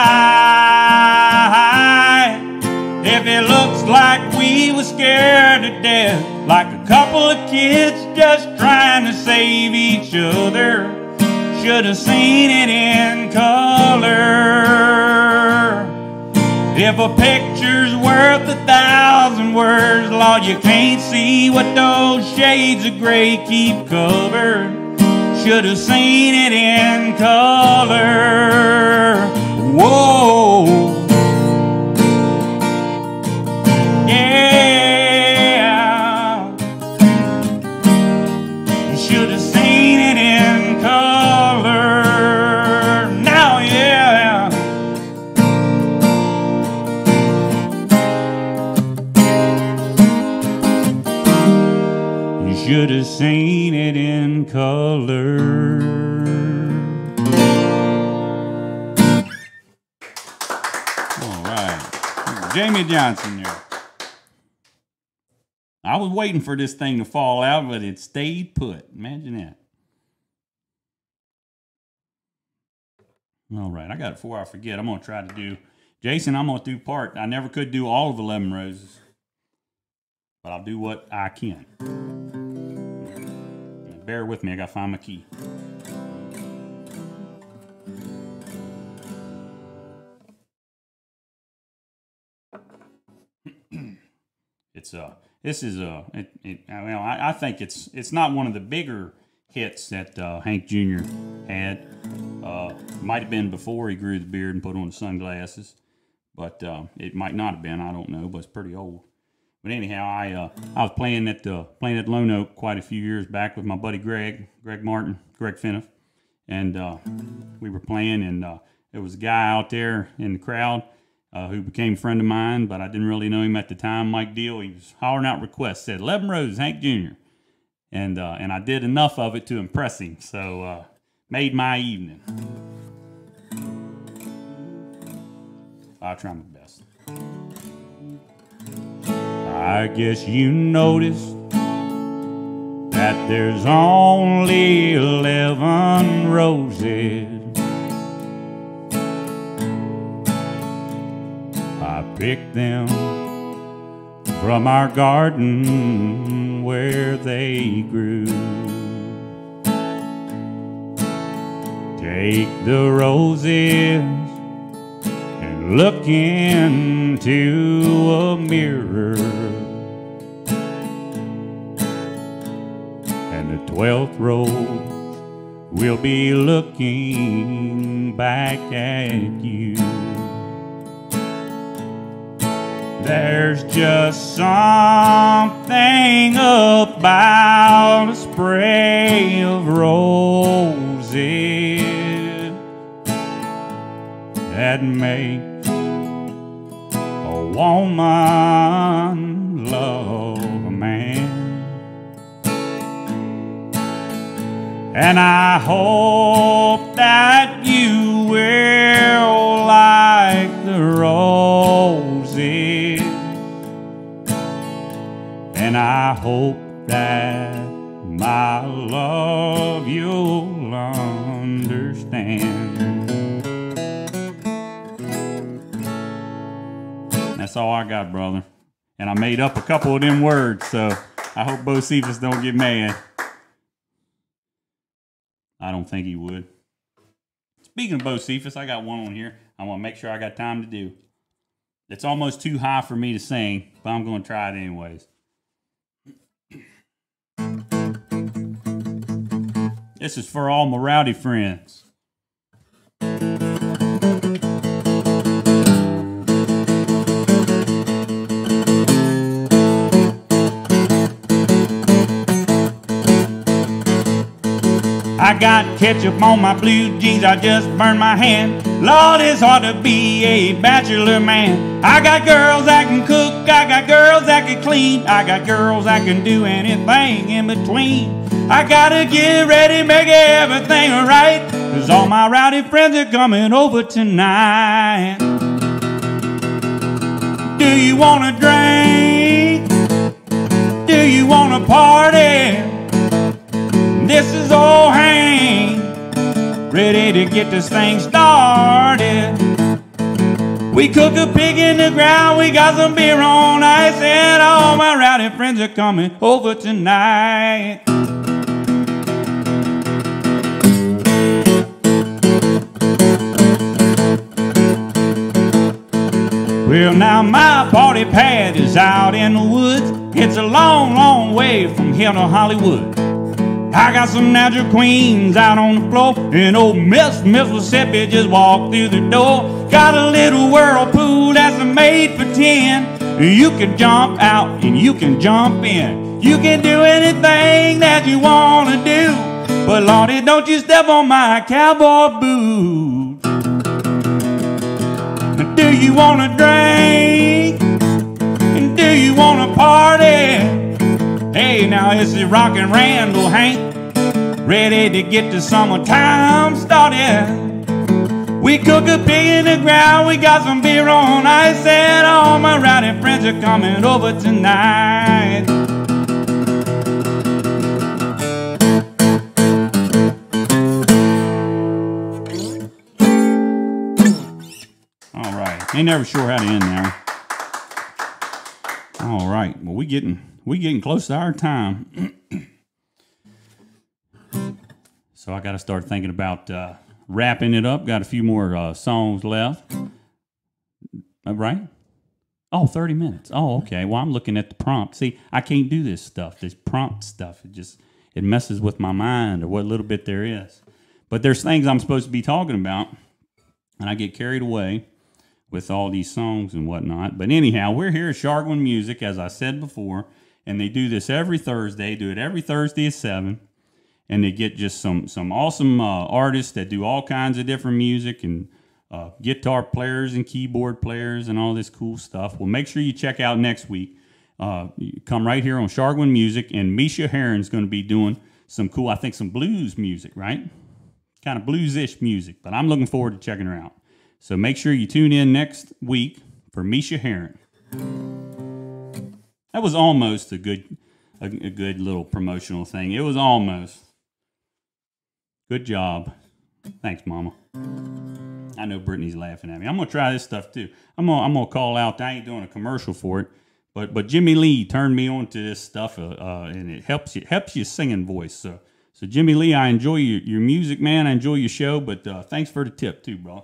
white. If it looks like we were scared to death, like a couple of kids just trying to save each other, should have seen it in color. If a picture's worth 1,000 words, Lord, you can't see what those shades of gray keep covered. Should have seen it in color. Whoa. Yeah. You should have seen it in color. Now, yeah. should have seen it in color. All right, Jamie Johnson there. I was waiting for this thing to fall out, but it stayed put. Imagine that. All right, I got it before I forget. I'm going to try to do, Jason, I'm going to do part. I never could do all of the lemon roses, but I'll do what I can. Bear with me, I got to find my key. I think it's not one of the bigger hits that Hank Jr. had. Might have been before he grew the beard and put on the sunglasses, but it might not have been. I don't know, but it's pretty old. But anyhow, I was playing at Lone Oak quite a few years back with my buddy Greg Finiff, and we were playing, and there was a guy out there in the crowd who became a friend of mine, but I didn't really know him at the time, Mike Deal. He was hollering out requests, said, "Lemon Rose, Hank Jr." And I did enough of it to impress him, so made my evening. I'll try my best. I guess you noticed that there's only 11 roses. I picked them from our garden where they grew. Take the roses and look into a mirror, and the 12th rose will be looking back at you. There's just something about a spray of roses that makes a woman love a man. And I hope that you will like the roses, and I hope that my love you'll understand. That's all I got, brother. And I made up a couple of them words, so I hope Bo Cephas don't get mad. I don't think he would. Speaking of Bo Cephas, I got one on here I want to make sure I got time to do. It's almost too high for me to sing, but I'm going to try it anyways. This is for all my rowdy friends. I got ketchup on my blue jeans, I just burned my hand. Lord, it's hard to be a bachelor man. I got girls that can cook, I got girls that can clean, I got girls that can do anything in between. I gotta get ready, make everything right, 'cause all my rowdy friends are coming over tonight. Do you wanna drink? Do you wanna party? This is old Hank, ready to get this thing started. We cook a pig in the ground, we got some beer on ice, and all my rowdy friends are coming over tonight. Well, now my party pad is out in the woods. It's a long, long way from here to Hollywood. I got some natural queens out on the floor, and old Miss Mississippi just walked through the door. Got a little whirlpool that's made for 10. You can jump out and you can jump in. You can do anything that you want to do, but Lordy, don't you step on my cowboy boots. Do you want to drink? And do you want to party? Hey, now it's the Rockin' Randall Hank, ready to get the summertime started. We cook a pig in the ground, we got some beer on ice, and all my rowdy friends are coming over tonight. All right, ain't never sure how to end now. All right, well we getting close to our time. So I got to start thinking about wrapping it up. Got a few more songs left. Right? Oh, 30 minutes. Oh, okay. Well, I'm looking at the prompt. See, I can't do this stuff, this prompt stuff. It messes with my mind or what little bit there is. But there's things I'm supposed to be talking about, and I get carried away with all these songs and whatnot. But anyhow, we're here at Sharguin Music, as I said before, and they do this every Thursday. Do it every Thursday at 7. And they get just some awesome artists that do all kinds of different music, and guitar players and keyboard players and all this cool stuff. Well, make sure you check out next week. You come right here on Sharguin Music, and Misha Heron's going to be doing some cool, I think some blues music, right? Kind of blues-ish music, but I'm looking forward to checking her out. So make sure you tune in next week for Misha Heron. That was almost a good little promotional thing. It was almost. Good job. Thanks, Mama. I know Brittany's laughing at me. I'm gonna try this stuff too. I'm gonna call out. I ain't doing a commercial for it, but Jimmy Lee turned me on to this stuff, and it helps you singing voice. So Jimmy Lee, I enjoy your music, man. I enjoy your show, but thanks for the tip too, bro.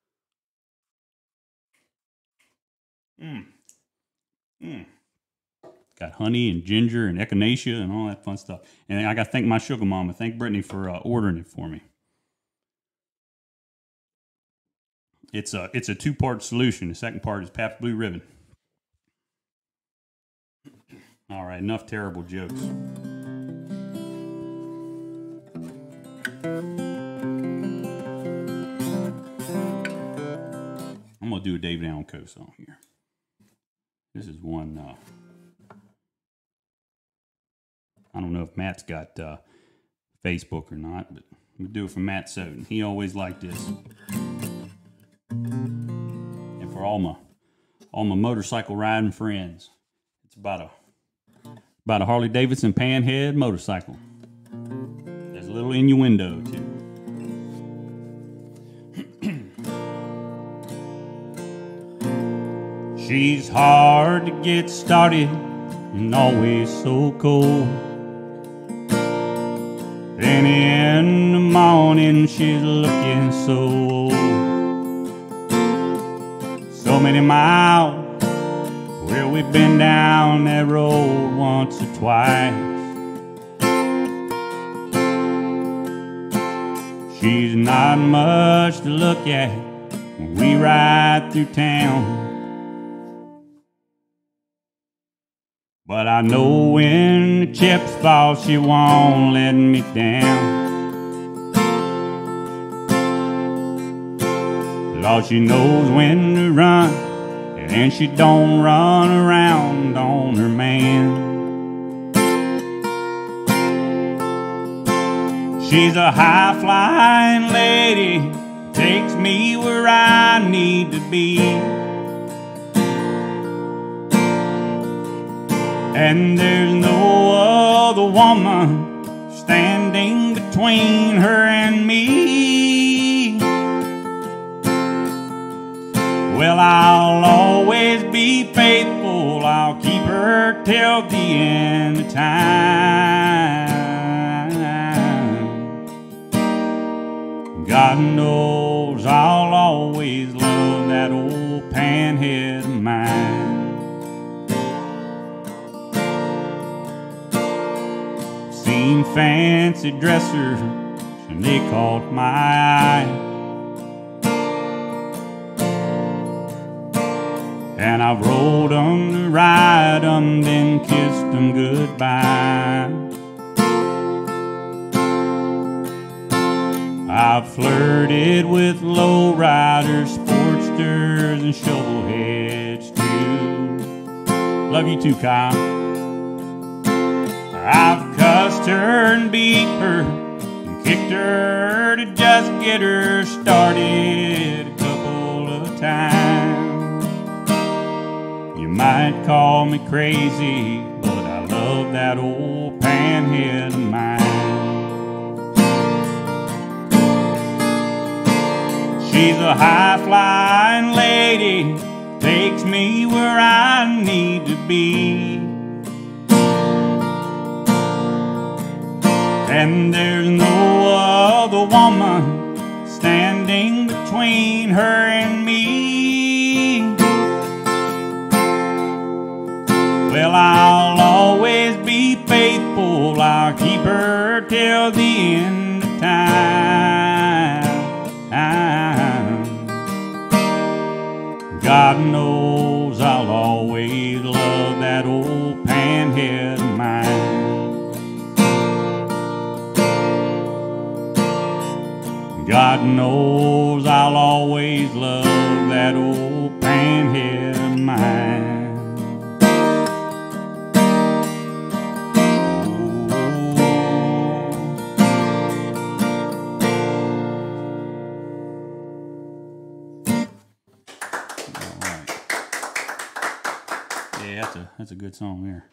Got honey and ginger and echinacea and all that fun stuff. And I got to thank my sugar mama. Thank Brittany for ordering it for me. It's a 2-part solution. The second part is Pabst Blue Ribbon. All right, enough terrible jokes. I'm going to do a David Allan Coe song here. This is one... I don't know if Matt's got Facebook or not, but we do it for Matt Soden. He always liked this. And for all my motorcycle riding friends, it's about a Harley Davidson panhead motorcycle. There's a little innuendo too. She's hard to get started and always so cold. Then in the morning she's looking so old. So many miles where we've been down that road once or twice. She's not much to look at when we ride through town. But I know when the chips fall, she won't let me down. Lord, she knows when to run, and she don't run around on her man. She's a high-flying lady, takes me where I need to be. And there's no other woman standing between her and me. Well, I'll always be faithful, I'll keep her till the end of time. God knows I'll always love that old panhead of mine. Seen fancy dressers and they caught my eye, and I've rode 'em to ride 'em, then kissed 'em goodbye. I've flirted with lowriders, sportsters, and shovelheads too. Love you too, Kyle. I've cussed her and beat her and kicked her to just get her started a couple of times. You might call me crazy, but I love that old panhead of mine. She's a high-flying lady, takes me where I need to be. And there's no other woman standing between her and me. Well, I'll always be faithful, I'll keep her till the end of time. God knows I'll always love that old panhead of mine. God knows I'll always love that old panhead of mine. Yeah, that's a good song there.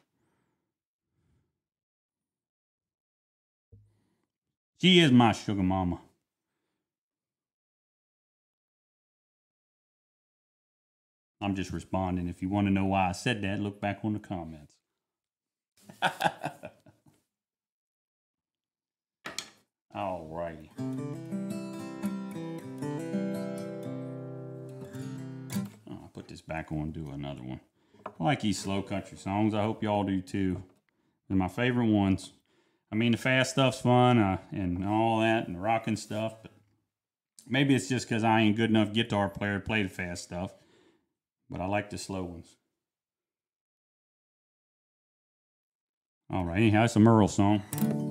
She is my sugar mama. I'm just responding. If you want to know why I said that, look back on the comments. All righty. I'll put this back on and do another one. I like these slow country songs. I hope y'all do too. They're my favorite ones. I mean, the fast stuff's fun and all that and the rocking stuff, but maybe it's just because I ain't good enough guitar player to play the fast stuff. But I like the slow ones. All right, anyhow, it's a Merle song.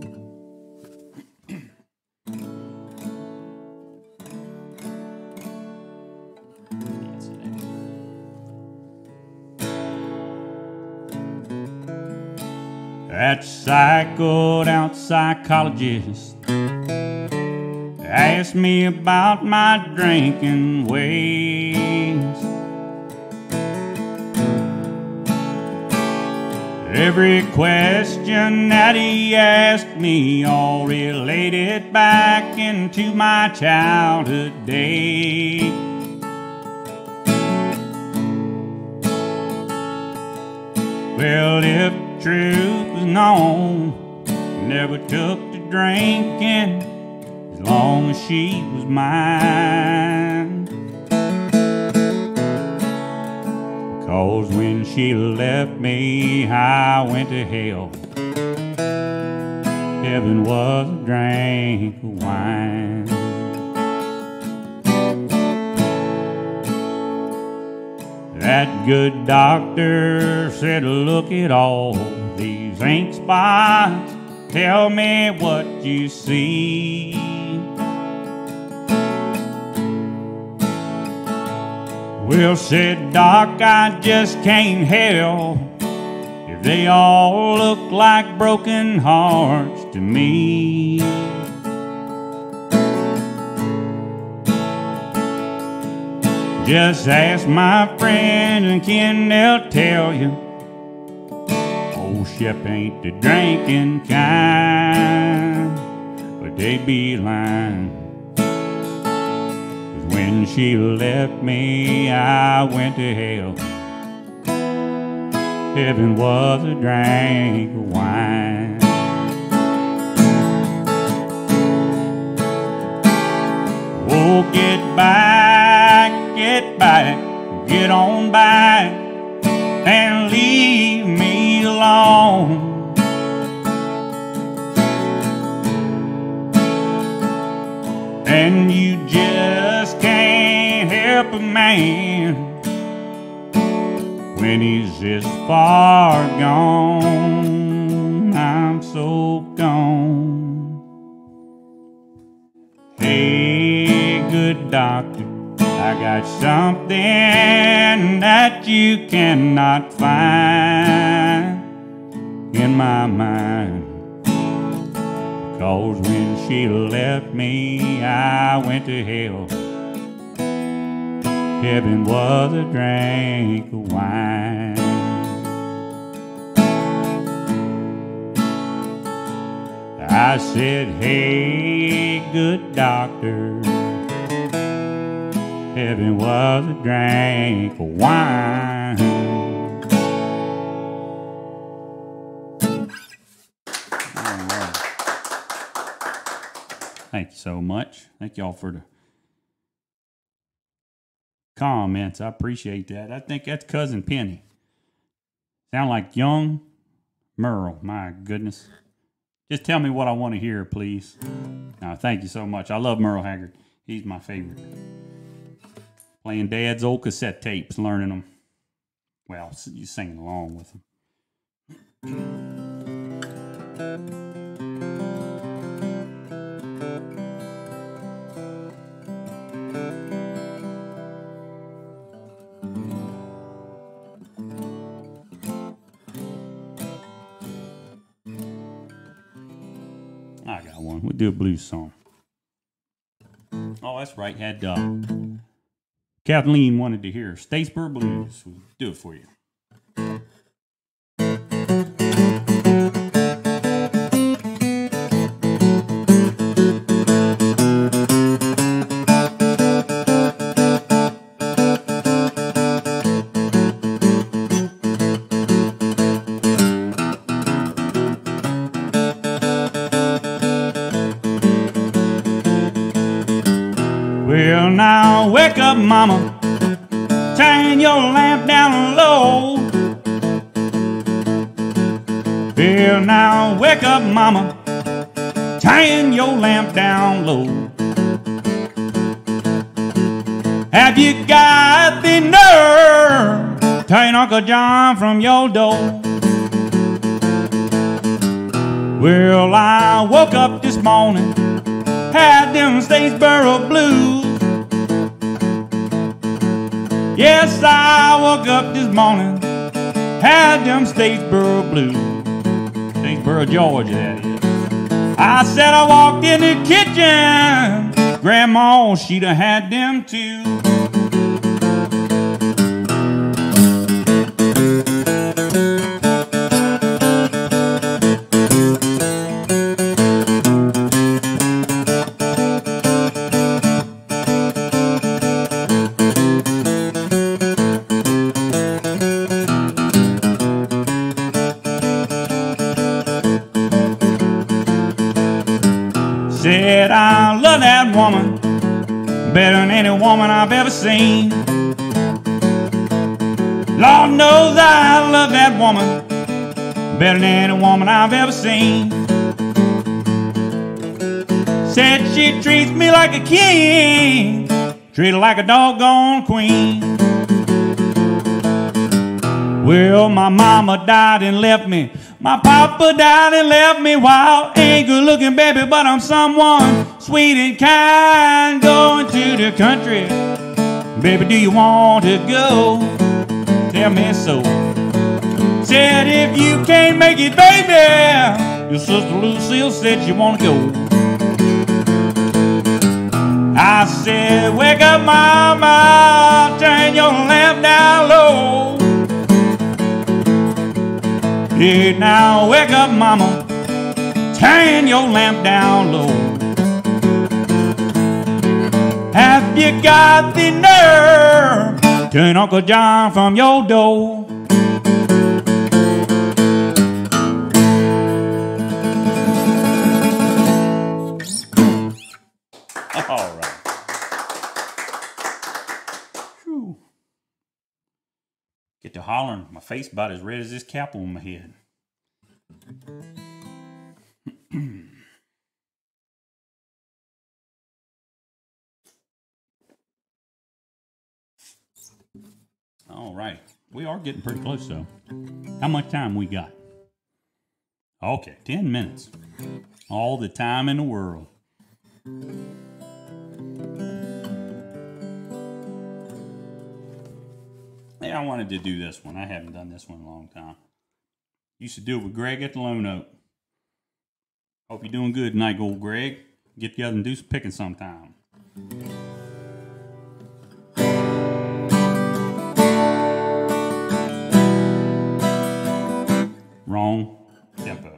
That psychoed out psychologist asked me about my drinking ways. Every question that he asked me all related back into my childhood days. Well, if truth was known, never took to drinking as long as she was mine. 'Cause when she left me, I went to hell. Heaven was a drink of wine. That good doctor said, look at all these ink spots, tell me what you see. Well, said Doc, I just can't help if they all look like broken hearts to me. Just ask my friends and kin, they'll tell you old Shep ain't the drinking kind, but they be lying. 'Cause when she left me, I went to hell. Heaven was a drink of wine. Oh, get back, get on back, and leave me alone. And you just can't help a man when he's this far gone. I'm so gone. Hey, good doctor, I got something that you cannot find. in my mind. Cause when she left me, I went to hell. Heaven was a drink of wine. I said, hey, good doctor, heaven was a drink of wine. Thank you so much. Thank y'all for the comments. I appreciate that. I think that's Cousin Penny. Sound like young Merle. My goodness. Just tell me what I want to hear, please. No, thank you so much. I love Merle Haggard. He's my favorite. Playing Dad's old cassette tapes, learning them. Well, you singing along with them. I got one. We'll do a blues song. Oh, that's right. Had Kathleen wanted to hear Statesboro Blues. We'll do it for you. Well, now wake up, mama, turn your lamp down low. Well, now wake up, mama, turn your lamp down low. Have you got the nerve to turn Uncle John from your door? Well, I woke up this morning, had them Statesboro blues. Yes, I woke up this morning, had them Statesboro blues. Statesboro, Georgia, that is. I said I walked in the kitchen, Grandma, she'd have had them too. Said I love that woman better than any woman I've ever seen. Lord knows I love that woman better than any woman I've ever seen. Said she treats me like a king, treat her like a doggone queen. Well, my mama died and left me, my papa died and left me. Well, ain't good looking, baby, but I'm someone sweet and kind. Going to the country, baby, do you want to go? Tell me so. Said if you can't make it, baby, your sister Lucille said she want to go. I said, wake up, mama, turn your lamp down low. Yeah, now wake up, mama, turn your lamp down low. Have you got the nerve, turn Uncle John from your door? All right. Whew. Get to hollering, my face about as red as this cap on my head. All right. We are getting pretty close, though. How much time we got? Okay, 10 minutes. All the time in the world. Yeah, I wanted to do this one. I haven't done this one in a long time. Used to do it with Greg at the Lone Oak. Hope you're doing good tonight, old Greg. Get together and do some picking sometime. Wrong tempo.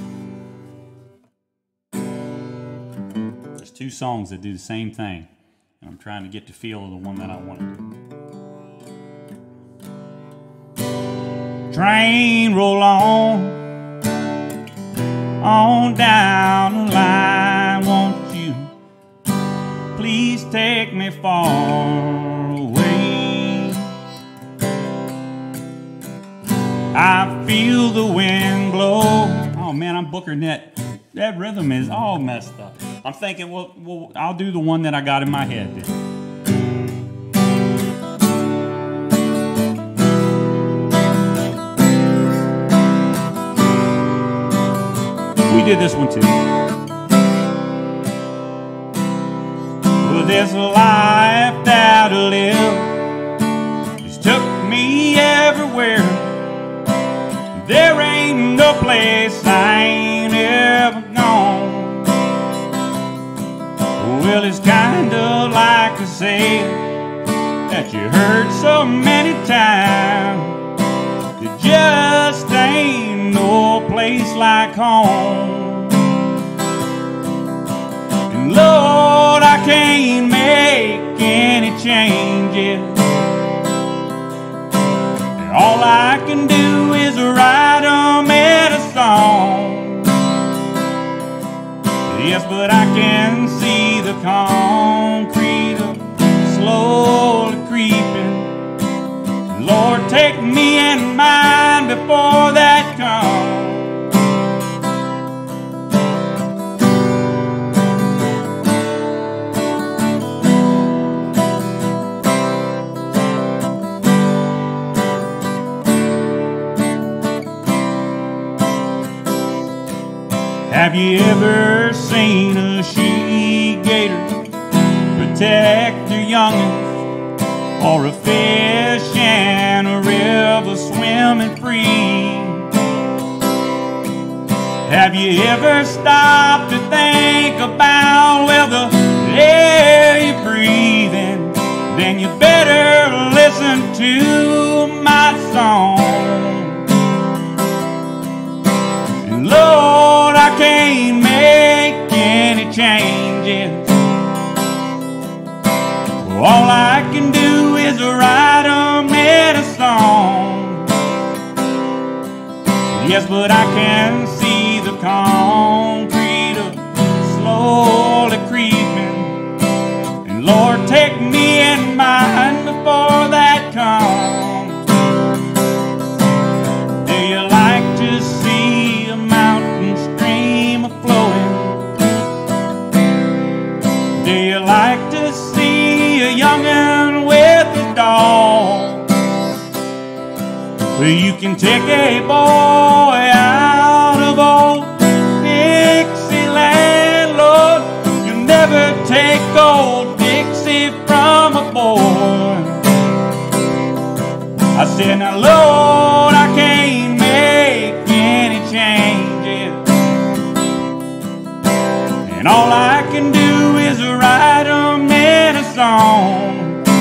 There's two songs that do the same thing, and I'm trying to get the feel of the one that I want to do. Train roll on down the line, won't you please take me far away? I feel the wind blow. Oh man, I'm bookering that rhythm is all messed up. I'm thinking, well, I'll do the one that I got in my head then. We did this one too. Well, this life that I live just took me everywhere. There ain't no place I ain't ever gone. Well, it's kinda like a saying that you heard so many times. There just ain't no place like home. And Lord, I can't make any changes. All I can do is write 'em in a song. Yes, but I can see the concrete slowly creeping. Lord, take me in mind before that comes. Have you ever seen a she-gator protect their young'uns, or a fish in a river swimming free? Have you ever stopped to think about, well, the air you're breathing? Then you better listen to my song. And Lord, I can't make any changes. All I can do is write 'em in a song. Yes, but I can see the concrete slowly creeping. And Lord, take me in mind before that comes. Do you like to see a mountain stream flowing? Do you like to see a young'un with a dog? Well, you can take a boy out of old Dixieland, Lord. You'll never take old Dixie from a boy. I said, now Lord, I can't make any changes. And all I can do is write 'em in a song.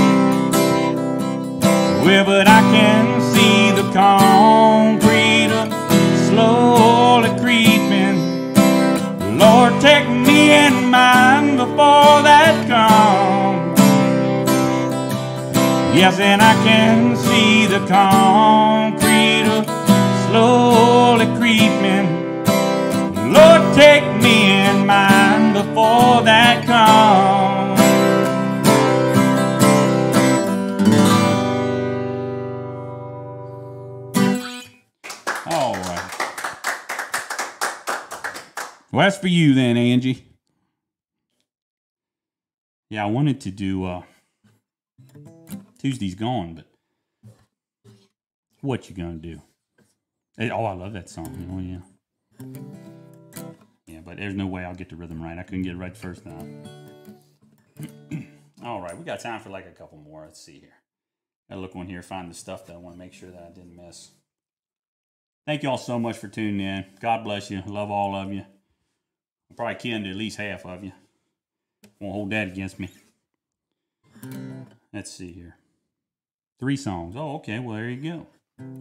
Well, but I can see the concrete slowly creeping. Lord, take me in mind before that comes. Yes, and I can see the concrete slowly creeping. Lord, take me in mind before that comes. All right. Well, that's for you then, Angie. Yeah, I wanted to do Tuesday's Gone, but what you gonna do? Oh, I love that song. Oh, yeah. Yeah, but there's no way I'll get the rhythm right. I couldn't get it right the first time. All right, we got time for like a couple more. Let's see here. Gotta look on here, find the stuff that I want to make sure that I didn't miss. Thank you all so much for tuning in. God bless you. Love all of you. I'm probably kin to at least half of you. Won't hold that against me. Let's see here. 3 songs. Oh, okay. Well, there you go.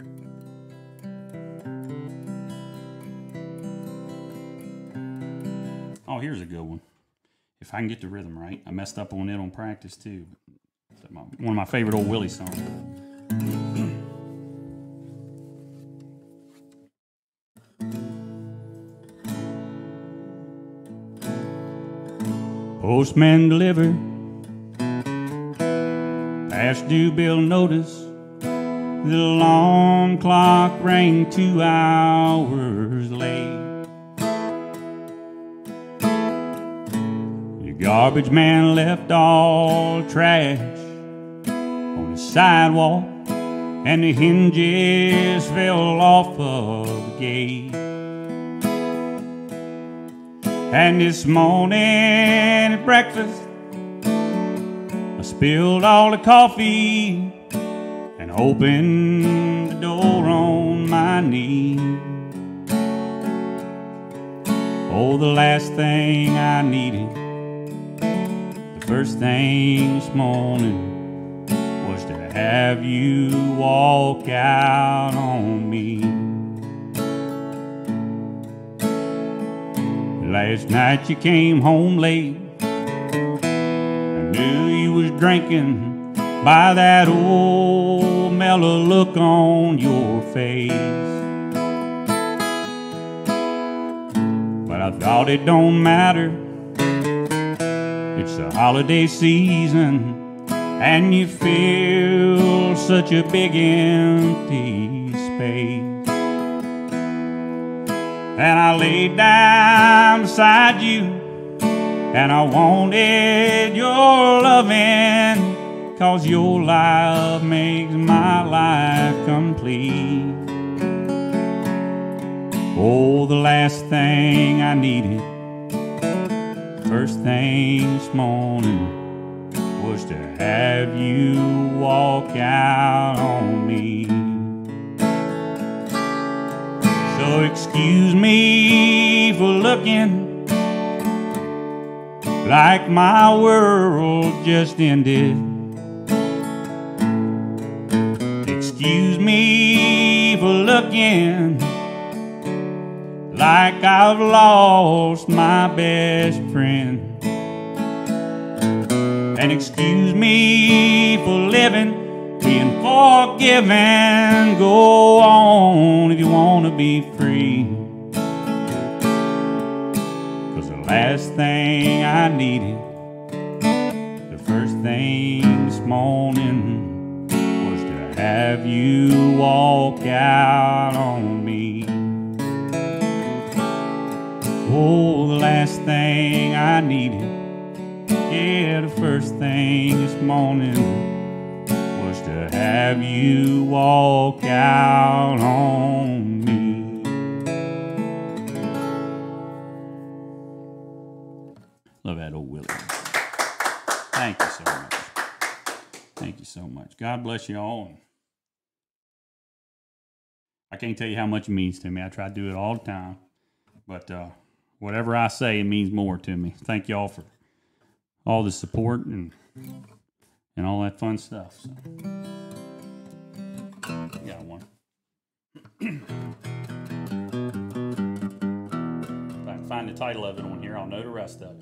Oh, here's a good one. If I can get the rhythm right. I messed up on it on practice, too. One of my favorite old Willie songs. Postman delivered, past due bill notice. The alarm clock rang 2 hours late. The garbage man left all trash on the sidewalk, and the hinges fell off of the gate. And this morning at breakfast, I spilled all the coffee and opened the door on my knee. Oh, the last thing I needed, the first thing this morning, was to have you walk out on me. Last night you came home late. I knew you was drinking by that old mellow look on your face. But I thought it don't matter. It's the holiday season, and you feel such a big empty space. And I laid down beside you, and I wanted your loving, 'cause your love makes my life complete. Oh, the last thing I needed, first thing this morning, was to have you walk out on me. So excuse me for looking like my world just ended. Excuse me for looking like I've lost my best friend. And excuse me for living, being forgiven. Go on if you want to be free. 'Cause the last thing I needed, the first thing this morning, was to have you walk out on me. Oh, the last thing I needed, yeah, the first thing this morning, was to have you walk out on me. Love that old Willie. Thank you so much. Thank you so much. God bless you all. I can't tell you how much it means to me. I try to do it all the time. But whatever I say, it means more to me. Thank you all for all the support and all that fun stuff. So. Got one. If I can find the title of it on here, I'll know the rest of it.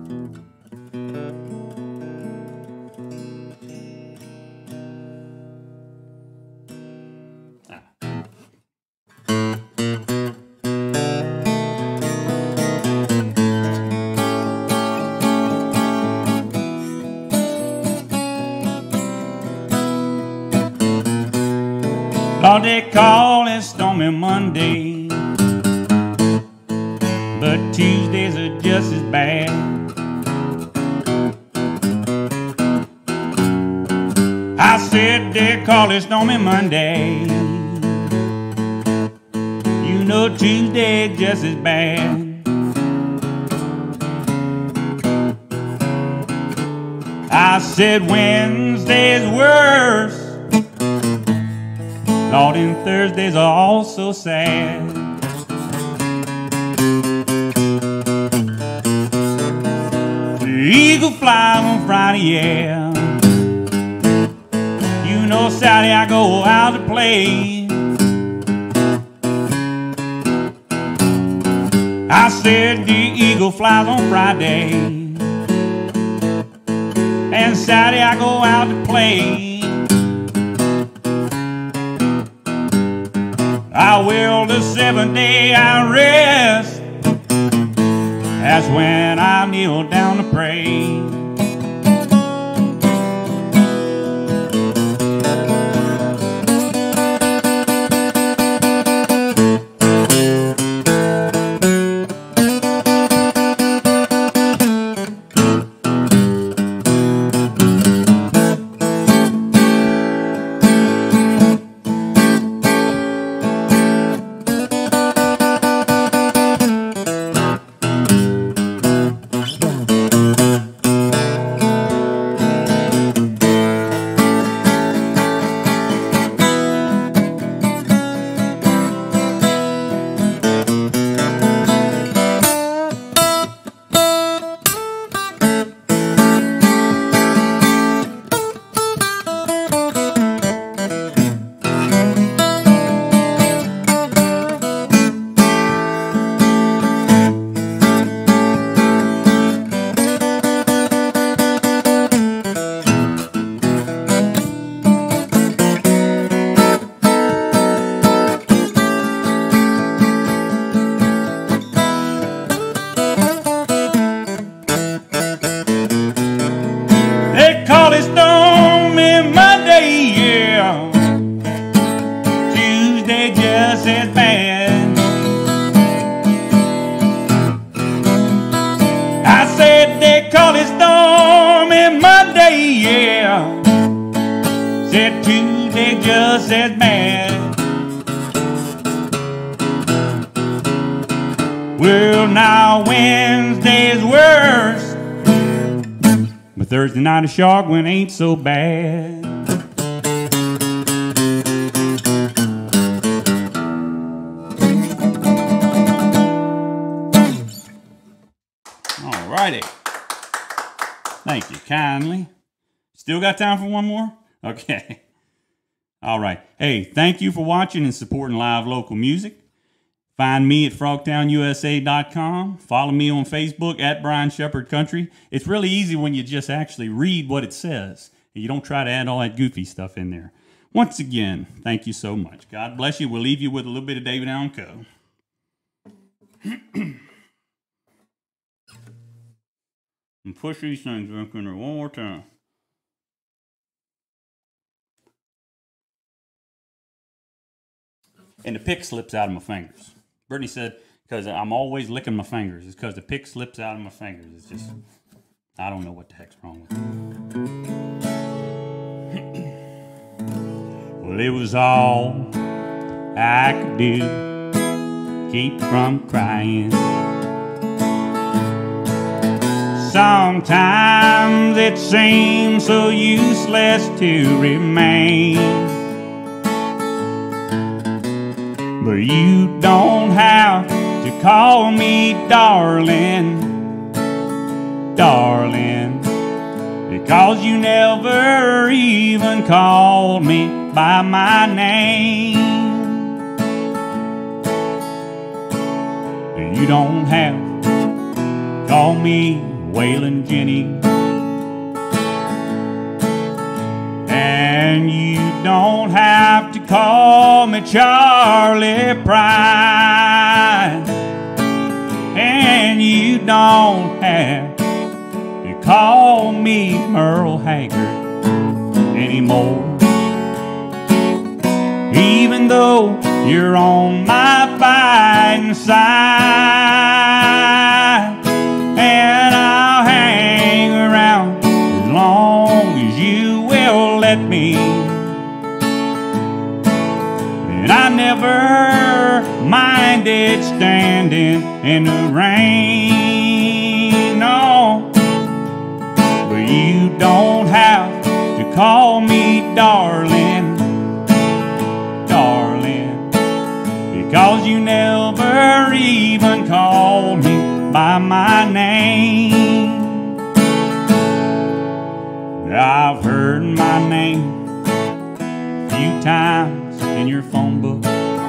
Lord, they call it Stormy Monday, but Tuesdays are just as bad. I said they call it Stormy Monday, you know Tuesday just as bad. I said Wednesday's worse, Thought in Thursdays are all so sad. The eagle flies on Friday, yeah. You know Saturday I go out to play. I said the eagle flies on Friday, and Saturday I go out to play. I will the seventh day I rest. That's when I kneel down to pray. Said Tuesday just as bad. Well, now Wednesday's worse, but Thursday night at Sharguin ain't so bad. All righty. Thank you kindly. Still got time for one more? Okay. All right. Hey, thank you for watching and supporting live local music. Find me at frogtownusa.com. Follow me on Facebook at Bryan Shepherd Country. It's really easy when you just actually read what it says. You don't try to add all that goofy stuff in there. Once again, thank you so much. God bless you. We'll leave you with a little bit of David Allen Coe. And push these things back in there one more time. And the pick slips out of my fingers. Brittany said, because I'm always licking my fingers. It's because the pick slips out of my fingers. It's just, I don't know what the heck's wrong with it. Well, it was all I could do, keep from crying. Sometimes it seems so useless to remain. But you don't have to call me darling, darling, because you never even called me by my name. You don't have to call me Waylon Jenny, and you don't have to call me Charlie Pride, and you don't have to call me Merle Haggard anymore. Even though you're on my fighting side, and I'll hang around as long as you will let me. And I never minded standing in the rain, no. But you don't have to call me darling, darling. 'cause you never even called me by my name. I've heard my name a few times in your phone book,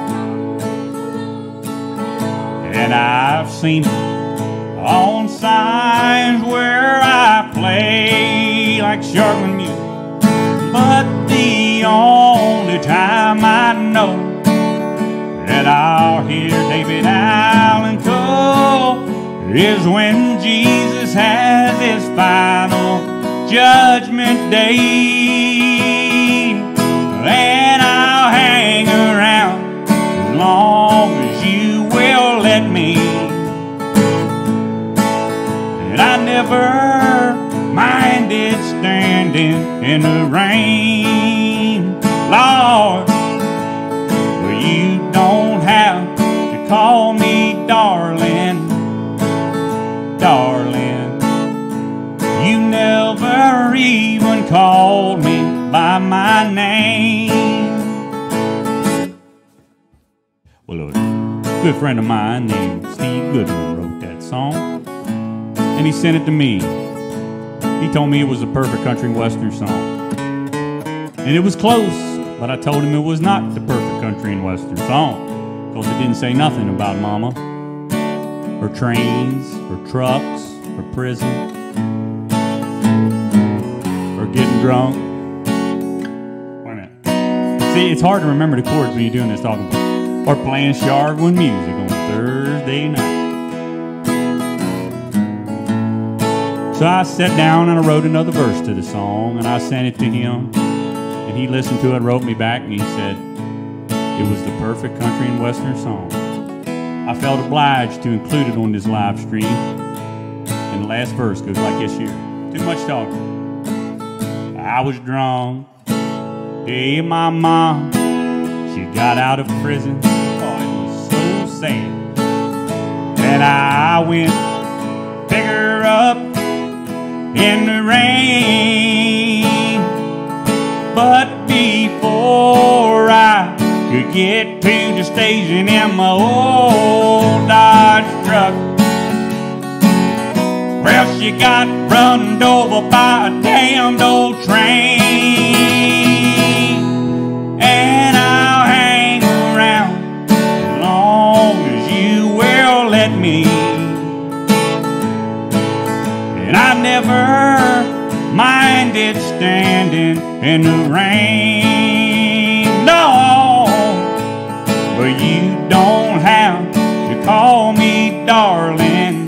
and I've seen it on signs where I play like Sharguin music. But the only time I know that I'll hear David Allen Coe is when Jesus has his final judgment day. And I'll hang around as long as you will let me. And I never minded standing in the rain, Lord. Well, you don't have to call me darling, darling. You never even called me by my name. Well, a good friend of mine named Steve Goodwin wrote that song, and he sent it to me. He told me it was a perfect country and western song, and it was close, but I told him it was not the perfect country and western song, because it didn't say nothing about mama, or trains, or trucks, or prison, or getting drunk. Wait a minute. See, it's hard to remember the chords when you're doing this talking about. Or playing Sharguin music on Thursday night. So I sat down and I wrote another verse to the song, and I sent it to him, and he listened to it, wrote me back, and he said it was the perfect country and western song. I felt obliged to include it on this live stream, and the last verse goes like this here. Too much talking. I was drunk. Hey, my mom, she got out of prison. Oh, it was so sad. And I went pick her up in the rain. But before I could get to the station in my old Dodge truck, well, she got run over by a damned old train. And I'll hang around as long as you will let me. And I never minded standing in the rain, no. But you don't have to call me darling,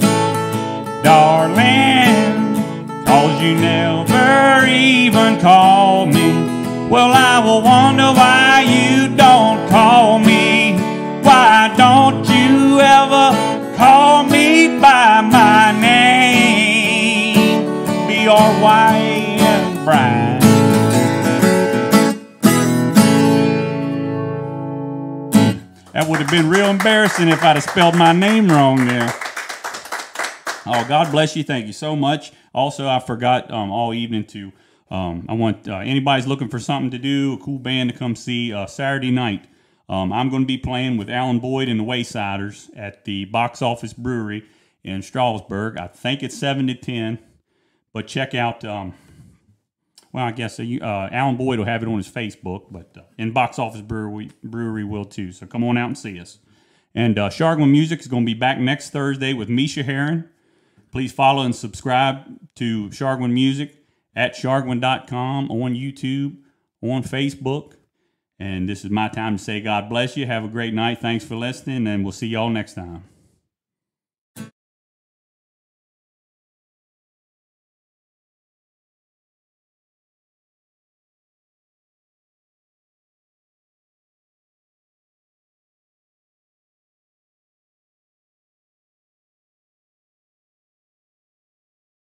darling, 'cause you never even called me. Well, I will wonder why you don't call me. Why don't you ever call me by my name? B-R-Y-N, Bryan. That would have been real embarrassing if I'd have spelled my name wrong there. Oh, God bless you. Thank you so much. Also, I forgot all evening to, I want anybody's looking for something to do, a cool band to come see Saturday night. I'm going to be playing with Alan Boyd and the Waysiders at the Box Office Brewery in Strasburg. I think it's 7 to 10, but check out, well, I guess Alan Boyd will have it on his Facebook, but in Box Office Brewery will too. So come on out and see us. And Sharguin Music is going to be back next Thursday with Misha Heron. Please follow and subscribe to Sharguin Music at Sharguin.com, on YouTube, on Facebook. And this is my time to say God bless you. Have a great night. Thanks for listening, and we'll see y'all next time.